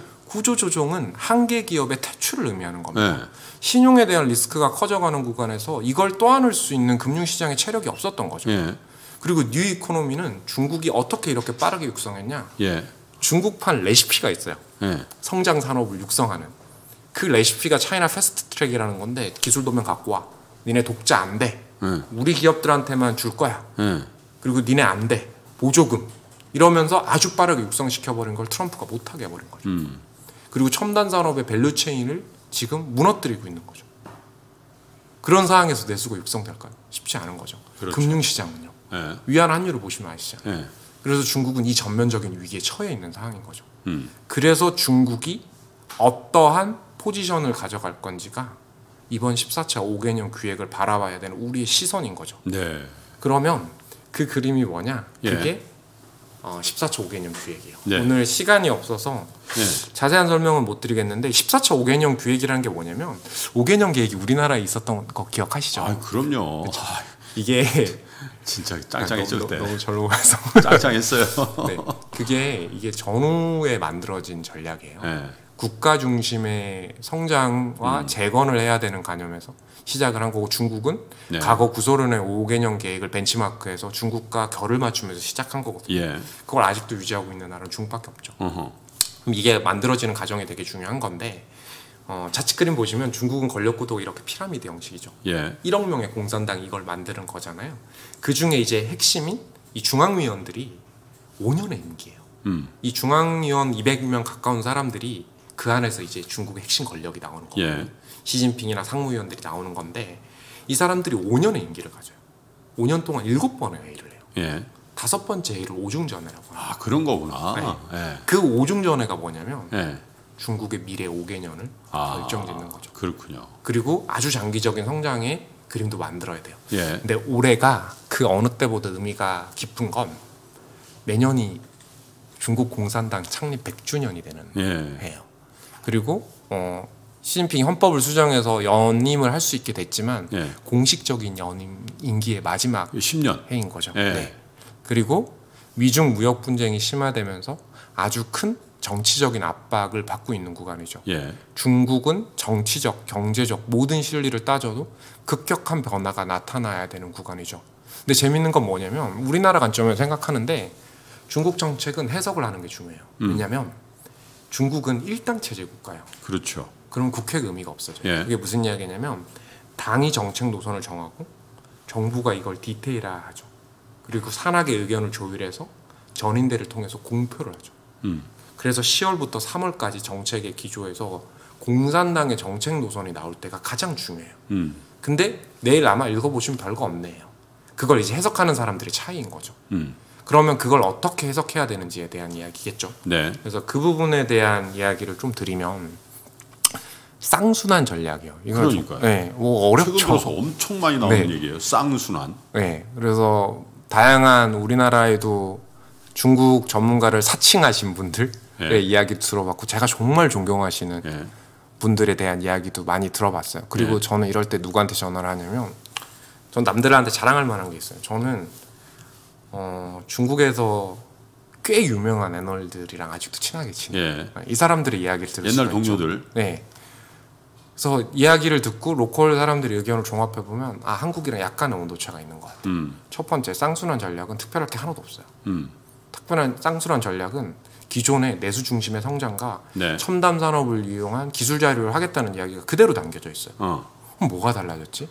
구조조정은 한계 기업의 퇴출을 의미하는 겁니다. 예. 신용에 대한 리스크가 커져가는 구간에서 이걸 떠안을 수 있는 금융시장의 체력이 없었던 거죠. 예. 그리고 뉴 이코노미는 중국이 어떻게 이렇게 빠르게 육성했냐? 예. 중국판 레시피가 있어요. 예. 성장 산업을 육성하는. 그 레시피가 차이나 패스트 트랙이라는 건데 기술 도면 갖고 와. 니네 독자 안 돼. 예. 우리 기업들한테만 줄 거야. 예. 그리고 니네 안 돼. 보조금. 이러면서 아주 빠르게 육성시켜버린 걸 트럼프가 못하게 해버린 거죠. 음. 그리고 첨단 산업의 밸류 체인을 지금 무너뜨리고 있는 거죠. 그런 상황에서 내수가 육성될까요? 쉽지 않은 거죠. 그렇죠. 금융시장은요. 예. 위안 환율을 보시면 아시죠. 예. 그래서 중국은 이 전면적인 위기에 처해 있는 상황인 거죠. 음. 그래서 중국이 어떠한 포지션을 가져갈 건지가 이번 십사 차 오 개년 기획을 바라봐야 되는 우리의 시선인 거죠. 네. 그러면 그 그림이 뭐냐? 예. 그게 어, 십사 차 오 개년 기획이에요. 네. 오늘 시간이 없어서 예. 자세한 설명은 못 드리겠는데 십사 차 오 개년 기획이라는 게 뭐냐면 오 개년 계획이 우리나라에 있었던 거 기억하시죠? 아, 그럼요. 아, 이게 진짜 짱짱했죠 너무, 그때. 너무 절로해서 짱짱했어요. 네. 그게 이게 전후에 만들어진 전략이에요. 예. 국가 중심의 성장과 음. 재건을 해야 되는 개념에서 시작을 한 거고 중국은 네. 과거 구소련의 오 개년 계획을 벤치마크해서 중국과 결을 맞추면서 시작한 거거든요. 예. 그걸 아직도 유지하고 있는 나라는 중국밖에 없죠. 어허. 그럼 이게 만들어지는 과정이 되게 중요한 건데 어, 자칫 그림 보시면 중국은 권력구도가 이렇게 피라미드 형식이죠. 예. 일억 명의 공산당이 이걸 만드는 거잖아요. 그 중에 이제 핵심인 이 중앙위원들이 오 년의 임기예요. 음. 이 중앙위원 이백 명 가까운 사람들이 그 안에서 이제 중국의 핵심 권력이 나오는 거예요. 예. 시진핑이나 상무위원들이 나오는 건데 이 사람들이 오 년의 임기를 가져요. 오 년 동안 일곱 번의 회의를 해요. 예. 다섯 번째 회의를 오중전회라고 해요. 아, 그런 거구나. 예. 그 오중전회가 뭐냐면 예. 중국의 미래 오 개년을 아, 결정짓는 거죠. 그렇군요. 그리고 아주 장기적인 성장의 그림도 만들어야 돼요. 예. 근데 올해가 그 어느 때보다 의미가 깊은 건 내년이 중국 공산당 창립 백 주년이 되는 예. 해요. 그리고 어, 시진핑이 헌법을 수정해서 연임을 할 수 있게 됐지만 예. 공식적인 연임 임기의 마지막 십 년. 해인 거죠. 예. 네. 그리고 미중 무역 분쟁이 심화되면서 아주 큰 정치적인 압박을 받고 있는 구간이죠. 예. 중국은 정치적, 경제적 모든 실리를 따져도 급격한 변화가 나타나야 되는 구간이죠. 근데 재밌는 건 뭐냐면 우리나라 관점에서 생각하는데 중국 정책은 해석을 하는 게 중요해요. 음. 왜냐하면 중국은 일당 체제 국가예요. 그렇죠. 그럼 국회가 의미가 없어져요. 예. 그게 무슨 이야기냐면 당이 정책 노선을 정하고 정부가 이걸 디테일화하죠. 그리고 산학의 의견을 조율해서 전인대를 통해서 공표를 하죠. 음. 그래서 시월부터 삼월까지 정책의 기조에서 공산당의 정책 노선이 나올 때가 가장 중요해요. 음. 근데 내일 아마 읽어보시면 별거 없네요. 그걸 이제 해석하는 사람들의 차이인 거죠. 음. 그러면 그걸 어떻게 해석해야 되는지에 대한 이야기겠죠. 네. 그래서 그 부분에 대한 이야기를 좀 드리면 쌍순환 전략이요. 이건 좀- 그러니까요. 네, 뭐 최근 들어서 어렵죠. 엄청 많이 나오는 네. 얘기예요. 쌍순환. 네, 그래서 다양한 우리나라에도 중국 전문가를 사칭하신 분들의 네. 이야기 들어봤고 제가 정말 존경하시는 예. 분들에 대한 이야기도 많이 들어봤어요. 그리고 네. 저는 이럴 때 누구한테 전화를 하냐면 전 남들한테 자랑할 만한 게 있어요. 저는 어, 중국에서 꽤 유명한 애널들이랑 아직도 친하게 지내요. 예. 이 사람들의 이야기를 들을 옛날 수가 있죠. 동료들. 네. 그래서 이야기를 듣고 로컬 사람들의 의견을 종합해 보면 아 한국이랑 약간의 온도차가 있는 것 같아요. 음. 첫 번째 쌍순환 전략은 특별할 게 하나도 없어요. 음. 특별한 쌍순환 전략은 기존의 내수 중심의 성장과 네. 첨단 산업을 이용한 기술 자료를 하겠다는 이야기가 그대로 담겨져 있어요. 어. 그럼 뭐가 달라졌지?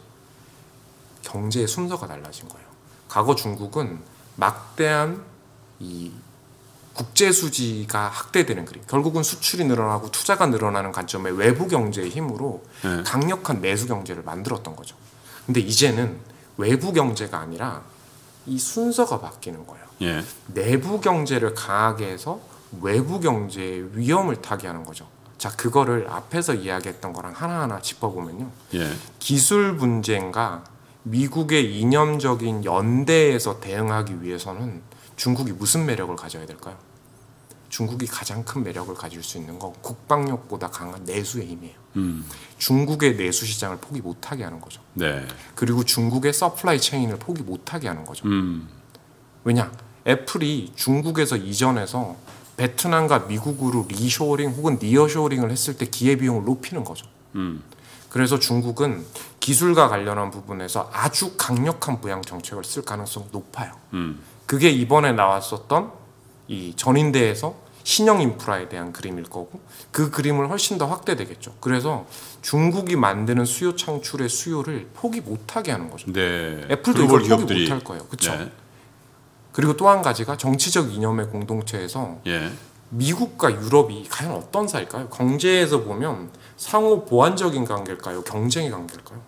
경제의 순서가 달라진 거예요. 과거 중국은 막대한 이 국제 수지가 확대되는 그림. 결국은 수출이 늘어나고 투자가 늘어나는 관점의 외부 경제의 힘으로 네. 강력한 내수 경제를 만들었던 거죠. 근데 이제는 외부 경제가 아니라 이 순서가 바뀌는 거예요. 예. 내부 경제를 강하게 해서 외부 경제의 위험을 타개하는 거죠. 자, 그거를 앞에서 이야기했던 거랑 하나하나 짚어보면요. 예. 기술 분쟁과 미국의 이념적인 연대에서 대응하기 위해서는 중국이 무슨 매력을 가져야 될까요? 중국이 가장 큰 매력을 가질 수 있는 건 국방력보다 강한 내수의 힘이에요. 음. 중국의 내수 시장을 포기 못하게 하는 거죠. 네. 그리고 중국의 서플라이 체인을 포기 못하게 하는 거죠. 음. 왜냐? 애플이 중국에서 이전해서 베트남과 미국으로 리쇼어링 혹은 니어쇼어링을 했을 때 기회비용을 높이는 거죠. 음. 그래서 중국은 기술과 관련한 부분에서 아주 강력한 부양 정책을 쓸 가능성이 높아요. 음. 그게 이번에 나왔었던 이 전인대에서 신형 인프라에 대한 그림일 거고 그 그림을 훨씬 더 확대되겠죠. 그래서 중국이 만드는 수요 창출의 수요를 포기 못하게 하는 거죠. 네. 애플도 글로벌 이걸 포기 기업들이- 못할 거예요. 그렇죠. 네. 그리고 또 한 가지가 정치적 이념의 공동체에서 예. 미국과 유럽이 과연 어떤 사이일까요? 경제에서 보면 상호 보완적인 관계일까요? 경쟁의 관계일까요?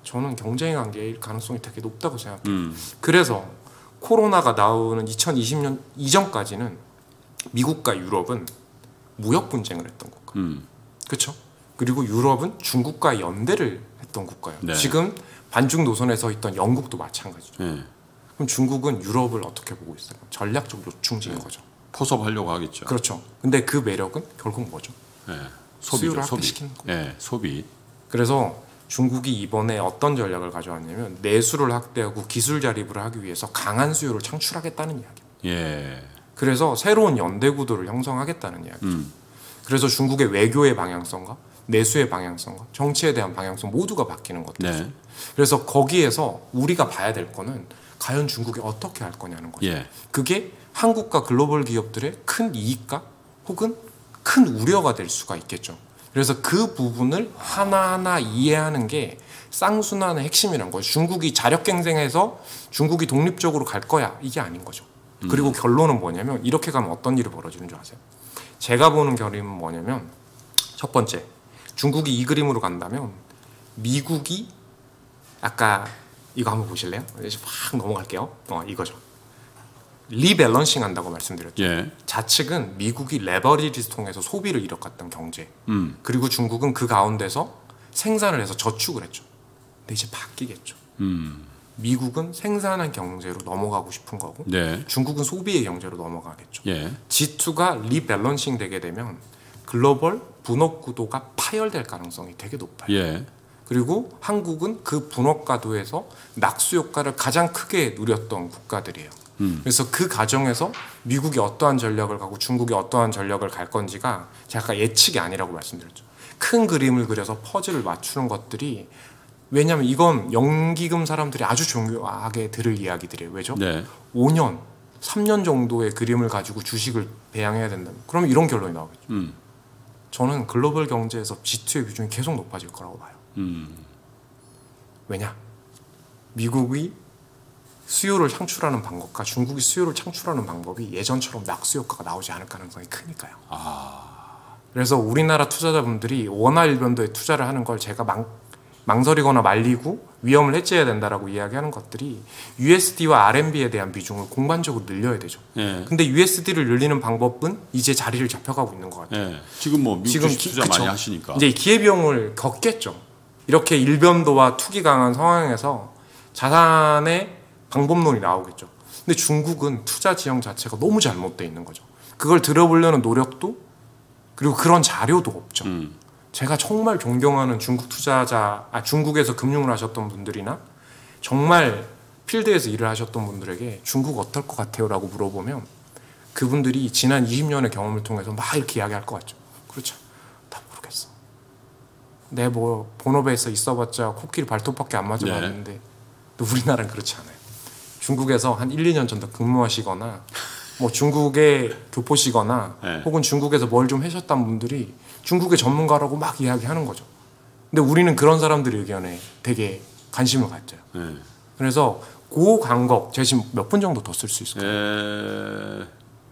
저는 경쟁 관계일 가능성이 되게 높다고 생각해요. 음. 그래서 코로나가 나오는 이천이십 년 이전까지는 미국과 유럽은 무역 분쟁을 했던 국가. 음. 그렇죠? 그리고 유럽은 중국과 연대를 했던 국가예요. 네. 지금 반중 노선에 서 있던 영국도 마찬가지죠. 네. 그럼 중국은 유럽을 어떻게 보고 있어요? 전략적 요충지인 네. 거죠. 포섭하려고 하겠죠. 그렇죠. 근데 그 매력은 결국 뭐죠? 네. 소비죠. 수요를 소비. 확대시키는 거. 네. 소비. 그래서 중국이 이번에 어떤 전략을 가져왔냐면 내수를 확대하고 기술 자립을 하기 위해서 강한 수요를 창출하겠다는 이야기입니다. 예. 그래서 새로운 연대 구도를 형성하겠다는 이야기죠. 음. 그래서 중국의 외교의 방향성과 내수의 방향성과 정치에 대한 방향성 모두가 바뀌는 것들이죠. 네. 그래서 거기에서 우리가 봐야 될 거는 과연 중국이 어떻게 할 거냐는 거죠. 예. 그게 한국과 글로벌 기업들의 큰 이익과 혹은 큰 우려가 될 수가 있겠죠. 그래서 그 부분을 하나하나 이해하는 게 쌍순환의 핵심이란 거예요. 중국이 자력갱생해서 중국이 독립적으로 갈 거야 이게 아닌 거죠. 그리고 결론은 뭐냐면 이렇게 가면 어떤 일이 벌어지는 줄 아세요? 제가 보는 그림은 뭐냐면 첫 번째 중국이 이 그림으로 간다면 미국이 아까 이거 한번 보실래요? 이제 확 넘어갈게요. 어, 이거죠. 리밸런싱 한다고 말씀드렸죠. 예. 좌측은 미국이 레버리지를 통해서 소비를 이뤄갔던 경제. 음. 그리고 중국은 그 가운데서 생산을 해서 저축을 했죠. 근데 이제 바뀌겠죠. 음. 미국은 생산한 경제로 넘어가고 싶은 거고 네. 중국은 소비의 경제로 넘어가겠죠. 예. 지 투가 리밸런싱 되게 되면 글로벌 분업 구도가 파열될 가능성이 되게 높아요. 예. 그리고 한국은 그 분업 가도에서 낙수 효과를 가장 크게 누렸던 국가들이에요. 음. 그래서 그 과정에서 미국이 어떠한 전략을 가고 중국이 어떠한 전략을 갈 건지가 제가 아까 예측이 아니라고 말씀드렸죠. 큰 그림을 그려서 퍼즐을 맞추는 것들이 왜냐하면 이건 연기금 사람들이 아주 중요하게 들을 이야기들이에요. 왜죠? 네. 오 년, 삼 년 정도의 그림을 가지고 주식을 배양해야 된다면 그러면 이런 결론이 나오겠죠. 음. 저는 글로벌 경제에서 지 투의 비중이 계속 높아질 거라고 봐요. 음. 왜냐? 미국이 수요를 창출하는 방법과 중국이 수요를 창출하는 방법이 예전처럼 낙수 효과가 나오지 않을 가능성이 크니까요. 아. 그래서 우리나라 투자자분들이 원화 일변도에 투자를 하는 걸 제가 망, 망설이거나 말리고 위험을 해제해야 된다라고 이야기하는 것들이 유에스디와 알엠비에 대한 비중을 공반적으로 늘려야 되죠. 예. 근데 유에스디를 늘리는 방법은 이제 자리를 잡혀가고 있는 것 같아요. 예. 지금 뭐 미국 지금 주식 기- 투자 그쵸. 많이 하시니까. 이제 기회비용을 겪겠죠. 이렇게 일변도와 투기 강한 상황에서 자산의 방법론이 나오겠죠. 근데 중국은 투자 지형 자체가 너무 잘못되어 있는 거죠. 그걸 들어보려는 노력도 그리고 그런 자료도 없죠. 음. 제가 정말 존경하는 중국 투자자, 아, 중국에서 금융을 하셨던 분들이나 정말 필드에서 일을 하셨던 분들에게 중국 어떨 것 같아요? 라고 물어보면 그분들이 지난 이십 년의 경험을 통해서 막 이렇게 이야기할 것 같죠. 그렇죠. 다 모르겠어. 내 뭐 본업에서 있어봤자 코끼리 발톱밖에 안 맞아봤는데 네. 또 우리나라는 그렇지 않아요. 중국에서 한 일, 이 년 전부터 근무하시거나 뭐 중국에 교포시거나 네. 혹은 중국에서 뭘 좀 하셨던 분들이 중국의 전문가라고 막 이야기하는 거죠. 근데 우리는 그런 사람들의 의견에 되게 관심을 가져요. 예. 그래서 고광각 제가 지금 몇 분 정도 더 쓸 수 있을까요? 예.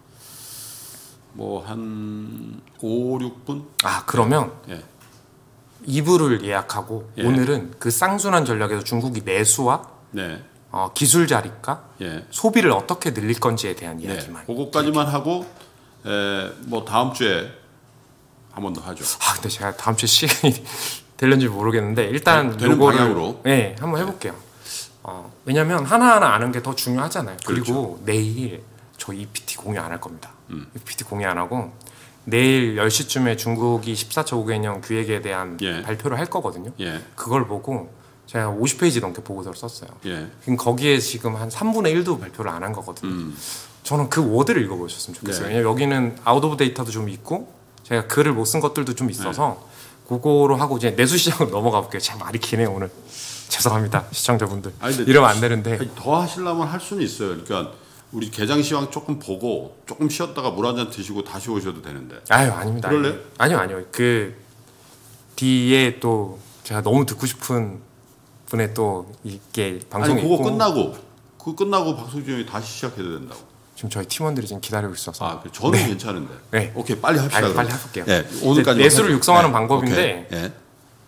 뭐 한 오, 육 분? 아 그러면 예. 이 부를 예약하고 예. 오늘은 그 쌍순환 전략에서 중국이 내수와 네. 어, 기술 자립과 예. 소비를 어떻게 늘릴 건지에 대한 네. 이야기만. 그거까지만 하고 에, 뭐 다음 주에 한 번 더 하죠. 아 근데 제가 다음 주에 시간이 되는지 모르겠는데 일단 되는 요거를 방향으로. 네 한번 해볼게요. 어, 왜냐하면 하나하나 아는 게 더 중요하잖아요. 그리고 그렇죠. 내일 저 이피티 공유 안 할 겁니다. 음. 이피티 공유 안 하고 내일 열 시쯤에 중국이 십사 차 오 개년 기획에 대한 예. 발표를 할 거거든요. 예. 그걸 보고 제가 오십 페이지 넘게 보고서를 썼어요. 예. 그럼 거기에 지금 한 삼분의 일도 발표를 안 한 거거든요. 음. 저는 그 워드를 읽어보셨으면 좋겠어요. 네. 왜냐면 여기는 아웃 오브 데이터도 좀 있고 제가 글을 못 쓴 것들도 좀 있어서 그거로 하고 이제 내수 시장으로 넘어가 볼게요. 참 말이 기네요 오늘. 죄송합니다 시청자분들. 아니, 근데 이러면 안 되는데. 아니, 더 하시려면 할 수는 있어요. 그러니까 우리 개장 시황 조금 보고 조금 쉬었다가 물 한 잔 드시고 다시 오셔도 되는데. 아유 아닙니다. 그럴래요? 아니요 아니요. 그 뒤에 또 제가 너무 듣고 싶은 분의 또 이게 방송이 아니 그거 있고 끝나고 그거 끝나고 박성준이 다시 시작해도 된다고. 지금 저희 팀원들이 지금 기다리고 있어서. 아, 저는 괜찮은데. 네. 오케이 빨리 합시다. 아니, 그럼. 빨리 해볼게요. 예, 오늘까지 내수를 육성하는 방법인데 예.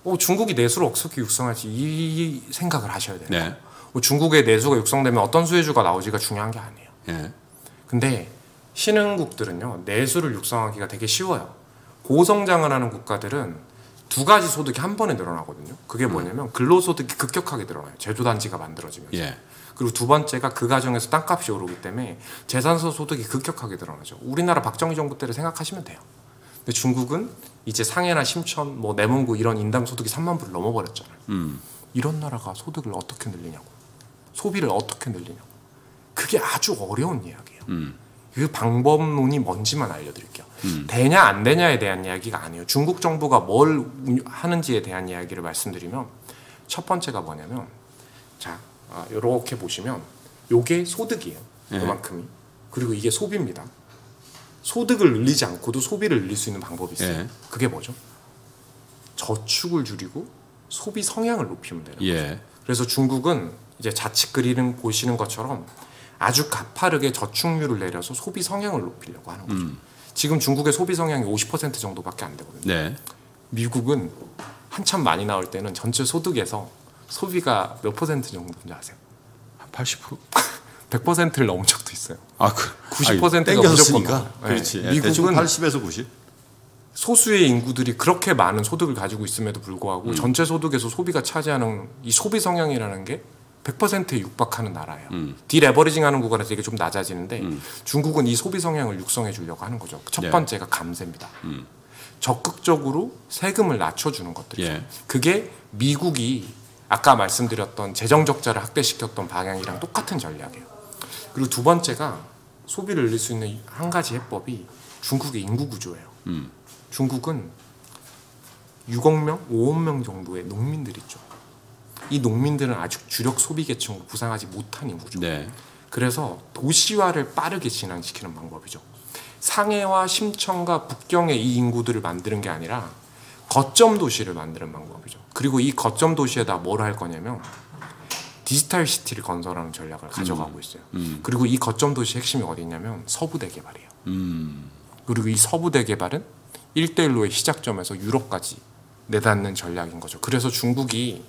어, 중국이 내수를 어떻게 육성할지 이 생각을 하셔야 돼요. 네. 어, 중국의 내수가 육성되면 어떤 수혜주가 나오지가 중요한 게 아니에요. 예. 근데 신흥국들은요, 내수를 육성하기가 되게 쉬워요. 고성장을 하는 국가들은 두 가지 소득이 한 번에 늘어나거든요. 그게 뭐냐면 근로소득이 급격하게 늘어나요. 제조단지가 만들어지면서. 예. 그리고 두 번째가 그 과정에서 땅값이 오르기 때문에 재산서 소득이 급격하게 늘어나죠. 우리나라 박정희 정부 때를 생각하시면 돼요. 근데 중국은 이제 상해나 심천, 뭐 내몽구 이런 인당 소득이 삼만 불을 넘어버렸잖아요. 음. 이런 나라가 소득을 어떻게 늘리냐고, 소비를 어떻게 늘리냐고. 그게 아주 어려운 이야기예요. 음. 그 방법론이 뭔지만 알려드릴게요. 음. 되냐 안 되냐에 대한 이야기가 아니에요. 중국 정부가 뭘 하는지에 대한 이야기를 말씀드리면, 첫 번째가 뭐냐면, 자, 아, 이렇게 보시면 요게 소득이에요. 예. 요만큼이. 그리고 이게 소비입니다. 소득을 늘리지 않고도 소비를 늘릴 수 있는 방법이 있어요. 예. 그게 뭐죠? 저축을 줄이고 소비 성향을 높이면 되는 거죠. 예. 그래서 중국은 이제 좌측 그리는 보시는 것처럼 아주 가파르게 저축률을 내려서 소비 성향을 높이려고 하는 거죠. 음. 지금 중국의 소비 성향이 오십 퍼센트 정도밖에 안 되거든요. 네. 미국은 한참 많이 나올 때는 전체 소득에서 소비가 몇 퍼센트 정도인지 아세요? 한 팔십 퍼센트? 백 퍼센트를 넘은 적도 있어요. 아, 그 구십 퍼센트가 땡겼으니까. 무조건 넘어요. 그렇지. 네. 예. 대충 미국은 팔십에서 구십. 소수의 인구들이 그렇게 많은 소득을 가지고 있음에도 불구하고 음. 전체 소득에서 소비가 차지하는 이 소비 성향이라는 게 백 퍼센트에 육박하는 나라예요. 음. 디레버리징하는 국가라서 이게 좀 낮아지는데 음. 중국은 중국은 이 소비 성향을 육성해 주려고 하는 거죠. 첫 네. 번째가 감세입니다. 음. 적극적으로 세금을 낮춰주는 것들이죠. 예. 그게 미국이 아까 말씀드렸던 재정 적자를 확대시켰던 방향이랑 똑같은 전략이에요. 그리고 두 번째가 소비를 늘릴 수 있는 한 가지 해법이 중국의 인구 구조예요. 음. 중국은 육억 명, 오억 명 정도의 농민들이 있죠. 이 농민들은 아직 주력 소비 계층으로 부상하지 못한 인구죠. 네. 그래서 도시화를 빠르게 진행시키는 방법이죠. 상해와 심천과 북경의 이 인구들을 만드는 게 아니라 거점 도시를 만드는 방법이죠. 그리고 이 거점 도시에다 뭘 할 거냐면 디지털 시티를 건설하는 전략을 가져가고 있어요. 음. 그리고 이 거점 도시 핵심이 어디 있냐면 서부대 개발이에요. 음. 그리고 이 서부대 개발은 일대일로의 시작점에서 유럽까지 내닫는 전략인 거죠. 그래서 중국이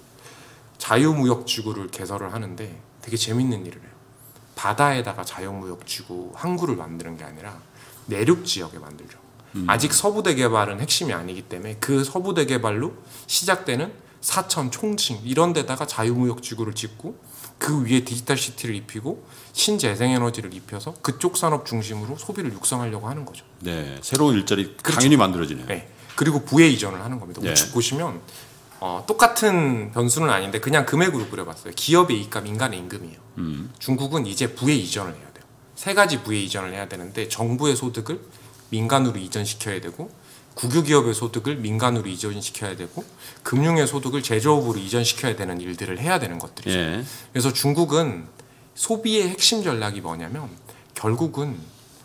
자유무역지구를 개설을 하는데 되게 재밌는 일을 해요. 바다에다가 자유무역지구 항구를 만드는 게 아니라 내륙 지역에 만들죠. 음. 아직 서부대 개발은 핵심이 아니기 때문에 그 서부대 개발로 시작되는 사천, 총칭 이런 데다가 자유무역지구를 짓고 그 위에 디지털 시티를 입히고 신재생에너지를 입혀서 그쪽 산업 중심으로 소비를 육성하려고 하는 거죠. 네. 새로운 일자리 그렇죠. 당연히 만들어지네요. 네. 그리고 부의 이전을 하는 겁니다. 네. 우측 보시면 어, 똑같은 변수는 아닌데 그냥 금액으로 그려봤어요. 기업의 이익과 민간의 임금이에요. 음. 중국은 이제 부의 이전을 해야 돼요. 세 가지 부의 이전을 해야 되는데 정부의 소득을 민간으로 이전시켜야 되고 국유기업의 소득을 민간으로 이전시켜야 되고 금융의 소득을 제조업으로 이전시켜야 되는 일들을 해야 되는 것들이죠. 예. 그래서 중국은 소비의 핵심 전략이 뭐냐면 결국은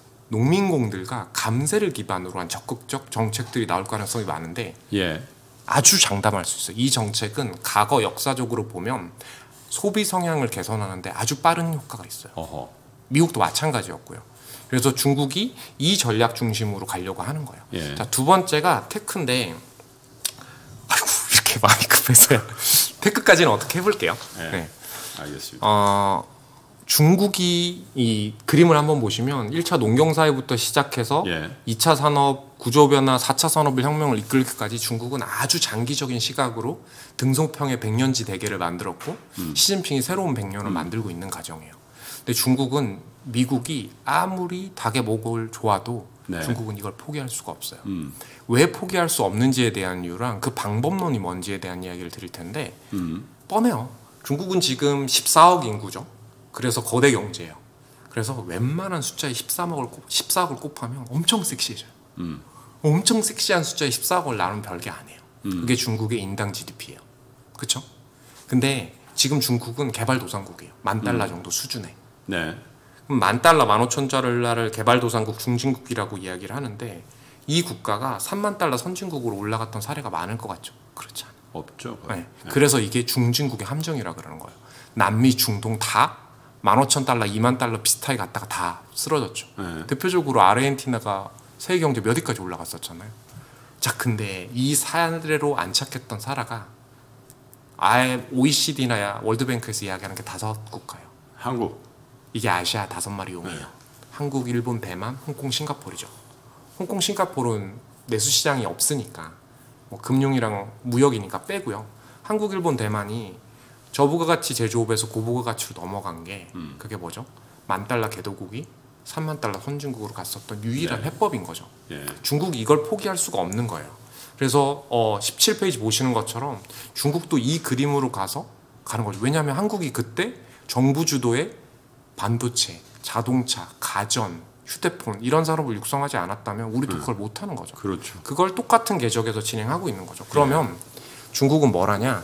농민공들과 감세를 기반으로 한 적극적 정책들이 나올 가능성이 많은데 예. 아주 장담할 수 있어요. 이 정책은 과거 역사적으로 보면 소비 성향을 개선하는데 아주 빠른 효과가 있어요. 어허. 미국도 마찬가지였고요. 그래서 중국이 이 전략 중심으로 가려고 하는 거예요. 예. 자, 두 번째가 테크인데 아이고 이렇게 마음이 급해서요. 테크까지는 어떻게 해볼게요. 예. 네. 알겠습니다. 어, 중국이 이 그림을 한번 보시면 일 차 농경사회부터 시작해서 예. 이 차 산업 구조변화, 사 차 산업을 혁명을 이끌기까지 중국은 아주 장기적인 시각으로 등소평의 백년지 대계를 만들었고 음. 시진핑이 새로운 백 년을 음. 만들고 있는 과정이에요. 근데 중국은 미국이 아무리 닭의 목을 좋아도 네. 중국은 이걸 포기할 수가 없어요. 음. 왜 포기할 수 없는지에 대한 이유랑 그 방법론이 뭔지에 대한 이야기를 드릴 텐데 음. 뻔해요. 중국은 지금 십사억 인구죠. 그래서 거대 경제예요. 그래서 웬만한 숫자에 십삼억을 꼽, 십사억을 곱하면 엄청 섹시해져요. 음. 엄청 섹시한 숫자에 십사억을 나누면 별게 아니에요. 음. 그게 중국의 인당 지디피예요. 그렇죠? 근데 지금 중국은 개발도상국이에요. 만 달러 음. 정도 수준에. 네. 그럼 만 달러, 만 오천 달러를 개발도상국, 중진국이라고 이야기를 하는데 이 국가가 삼만 달러 선진국으로 올라갔던 사례가 많을 것 같죠? 그렇지 않아요. 없죠. 네. 네. 그래서 이게 중진국의 함정이라 그러는 거예요. 남미, 중동 다 만 오천 달러, 이만 달러 비슷하게 갔다가 다 쓰러졌죠. 네. 대표적으로 아르헨티나가 세계 경제 몇 위까지 올라갔었잖아요. 자, 근데 이 사례로 안착했던 사라가 아예 오이시디나 월드뱅크에서 이야기하는 게 다섯 국가예요. 한국. 이게 아시아 다섯 마리 용이에요. 네. 한국, 일본, 대만, 홍콩, 싱가포르죠. 홍콩, 싱가포르는 내수 시장이 없으니까 뭐 금융이랑 무역이니까 빼고요. 한국, 일본, 대만이 저부가가치 제조업에서 고부가가치로 넘어간 게 음. 그게 뭐죠? 만 달러 개도국이 삼만 달러 선진국으로 갔었던 유일한 네. 해법인 거죠. 예. 중국이 이걸 포기할 수가 없는 거예요. 그래서 어, 십칠 페이지 보시는 것처럼 중국도 이 그림으로 가서 가는 거죠. 왜냐하면 한국이 그때 정부 주도의 반도체, 자동차, 가전, 휴대폰 이런 산업을 육성하지 않았다면 우리도 음. 그걸 못하는 거죠. 그렇죠. 그걸 똑같은 궤적에서 진행하고 있는 거죠. 그러면 네. 중국은 뭘 하냐?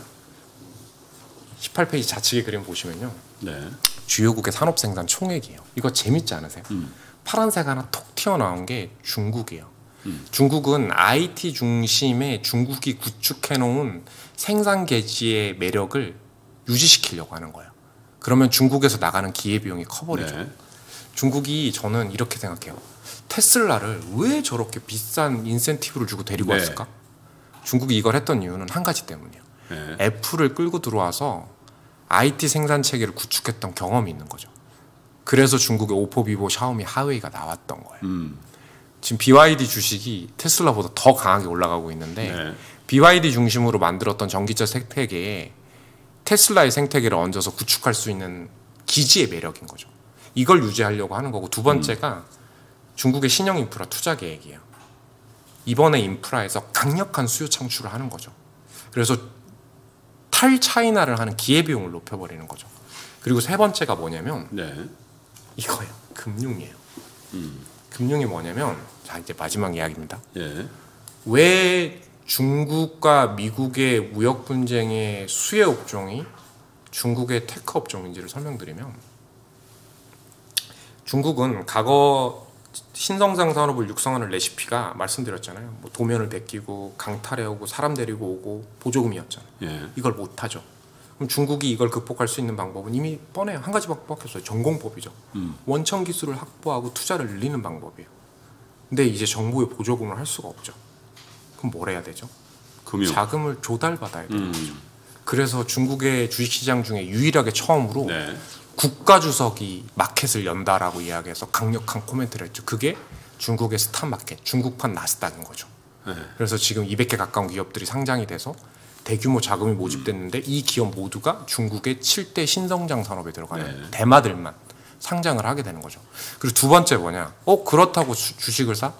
십팔 페이지 좌측의 그림 보시면요. 네. 주요국의 산업생산 총액이에요. 이거 재밌지 않으세요? 음. 파란색 하나 톡 튀어나온 게 중국이에요. 음. 중국은 아이티 중심의 중국이 구축해놓은 생산계지의 매력을 유지시키려고 하는 거예요. 그러면 중국에서 나가는 기회비용이 커버리죠. 네. 중국이 저는 이렇게 생각해요. 테슬라를 왜 저렇게 비싼 인센티브를 주고 데리고 네. 왔을까? 중국이 이걸 했던 이유는 한 가지 때문이에요. 네. 애플을 끌고 들어와서 아이티 생산 체계를 구축했던 경험이 있는 거죠. 그래서 중국의 오포, 비보, 샤오미, 하웨이가 나왔던 거예요. 음. 지금 비와이디 주식이 테슬라보다 더 강하게 올라가고 있는데 네. 비와이디 중심으로 만들었던 전기차 생태계에 테슬라의 생태계를 얹어서 구축할 수 있는 기지의 매력인 거죠. 이걸 유지하려고 하는 거고 두 번째가 음. 중국의 신형 인프라 투자 계획이에요. 이번에 인프라에서 강력한 수요 창출을 하는 거죠. 그래서 탈차이나를 하는 기회비용을 높여버리는 거죠. 그리고 세 번째가 뭐냐면 네. 이거예요. 금융이에요. 음. 금융이 뭐냐면 자 이제 마지막 이야기입니다. 예. 왜 중국과 미국의 무역 분쟁의 수혜 업종이 중국의 테크 업종인지를 설명드리면 중국은 과거 신성장 산업을 육성하는 레시피가 말씀드렸잖아요. 뭐 도면을 베끼고 강탈해오고 사람 데리고 오고 보조금이었잖아요. 예. 이걸 못하죠. 그럼 중국이 이걸 극복할 수 있는 방법은 이미 뻔해요. 한 가지 방법밖에 없어요. 전공법이죠. 음. 원천 기술을 확보하고 투자를 늘리는 방법이에요. 근데 이제 정부의 보조금을 할 수가 없죠. 그럼 뭘 해야 되죠? 금융. 자금을 조달받아야 되는 음. 거죠. 그래서 중국의 주식시장 중에 유일하게 처음으로 네. 국가주석이 마켓을 연다라고 이야기해서 강력한 코멘트를 했죠. 그게 중국의 스탑마켓, 중국판 나스닥인 거죠. 네. 그래서 지금 이백 개 가까운 기업들이 상장이 돼서 대규모 자금이 모집됐는데 음. 이 기업 모두가 중국의 칠 대 신성장 산업에 들어가는 네. 대마들만 상장을 하게 되는 거죠. 그리고 두 번째 뭐냐? 어 그렇다고 주, 주식을 사?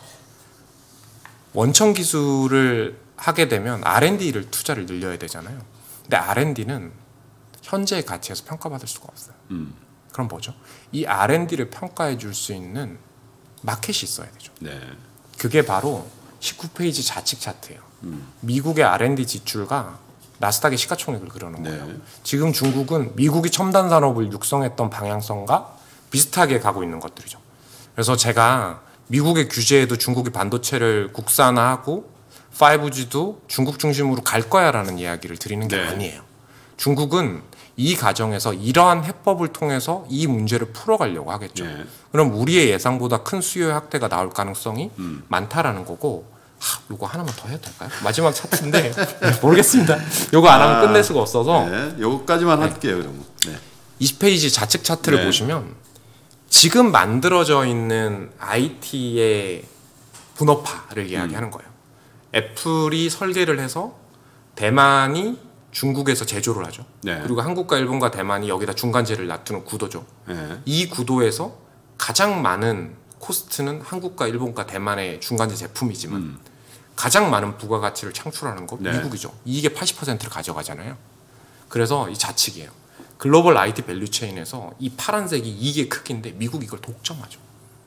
원천 기술을 하게 되면 알 앤 디를 투자를 늘려야 되잖아요. 근데 알 앤 디는 현재의 가치에서 평가받을 수가 없어요. 음. 그럼 뭐죠? 이 알 앤 디를 평가해 줄 수 있는 마켓이 있어야 되죠. 네. 그게 바로 십구 페이지 좌측 차트예요. 음. 미국의 알 앤 디 지출과 나스닥의 시가총액을 그려놓은 거예요. 네. 지금 중국은 미국이 첨단 산업을 육성했던 방향성과 비슷하게 가고 있는 것들이죠. 그래서 제가 미국의 규제에도 중국이 반도체를 국산화하고 파이브 지도 중국 중심으로 갈 거야라는 이야기를 드리는 게 네. 아니에요. 중국은 이 과정에서 이러한 해법을 통해서 이 문제를 풀어가려고 하겠죠. 네. 그럼 우리의 예상보다 큰 수요의 확대가 나올 가능성이 음. 많다라는 거고 하, 요거 하나만 더 해도 될까요? 마지막 차트인데 모르겠습니다. 요거 안 하면 아, 끝낼 수가 없어서 네. 요거까지만 네. 할게요. 그러면. 네. 이십 페이지 좌측 차트를 네. 보시면 지금 만들어져 있는 아이티의 분업화를 이야기하는 거예요. 애플이 설계를 해서 대만이 중국에서 제조를 하죠. 네. 그리고 한국과 일본과 대만이 여기다 중간재를 놔두는 구도죠. 네. 이 구도에서 가장 많은 코스트는 한국과 일본과 대만의 중간재 제품이지만 음. 가장 많은 부가가치를 창출하는 건 네. 미국이죠. 이게 팔십 퍼센트를 가져가잖아요. 그래서 이 좌측이에요. 글로벌 아이티 밸류체인에서 이 파란색이 이게 크기인데 미국이 이걸 독점하죠.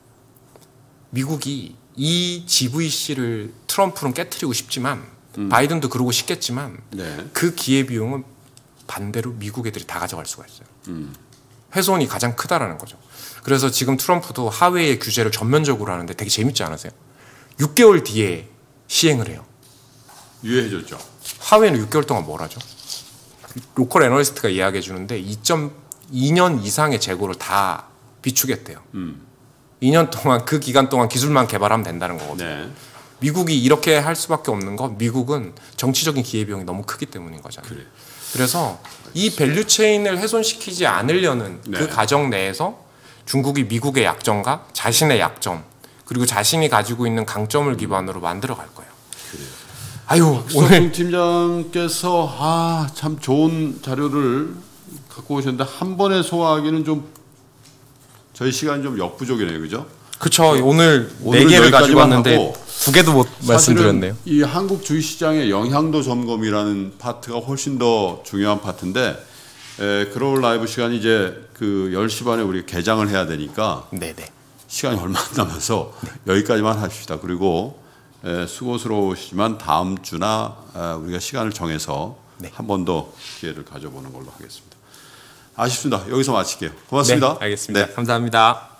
미국이 이 지브이씨를 트럼프는 깨트리고 싶지만 음. 바이든도 그러고 싶겠지만 네. 그 기회비용은 반대로 미국 애들이 다 가져갈 수가 있어요. 음. 훼손이 가장 크다라는 거죠. 그래서 지금 트럼프도 하웨이의 규제를 전면적으로 하는데 되게 재밌지 않으세요? 육 개월 뒤에 시행을 해요. 유예해줬죠. 하웨이는 육 개월 동안 뭘 하죠? 로컬 애널리스트가 이야기해 주는데 이 점 이 년 이상의 재고를 다 비추겠대요. 음. 이 년 동안 그 기간 동안 기술만 개발하면 된다는 거거든요. 네. 미국이 이렇게 할 수밖에 없는 건 미국은 정치적인 기회비용이 너무 크기 때문인 거잖아요. 그래. 그래서 이 밸류 체인을 훼손시키지 않으려는 네. 그 과정 내에서 중국이 미국의 약점과 자신의 약점 그리고 자신이 가지고 있는 강점을 기반으로 만들어 갈 거예요. 그래요. 아유 오늘 오늘 팀장께서 아, 참 좋은 자료를 갖고 오셨는데 한 번에 소화하기는 좀 저희 시간이 좀 역부족이네요, 그죠? 그쵸 오늘 네 오늘은 개를 가지고 여기까지만 왔는데 하고 두 개도 못 사실은 말씀드렸네요. 이 한국 주식시장의 영향도 점검이라는 파트가 훨씬 더 중요한 파트인데 에, 글로벌 라이브 시간이 이제 그 열 시 반에 우리 개장을 해야 되니까 네네. 시간이 얼마 안 남아서 여기까지만 합시다. 그리고 에, 수고스러우시지만 다음 주나 아, 우리가 시간을 정해서 네. 한 번 더 기회를 가져보는 걸로 하겠습니다. 아쉽습니다. 여기서 마칠게요. 고맙습니다. 네, 알겠습니다. 네. 감사합니다.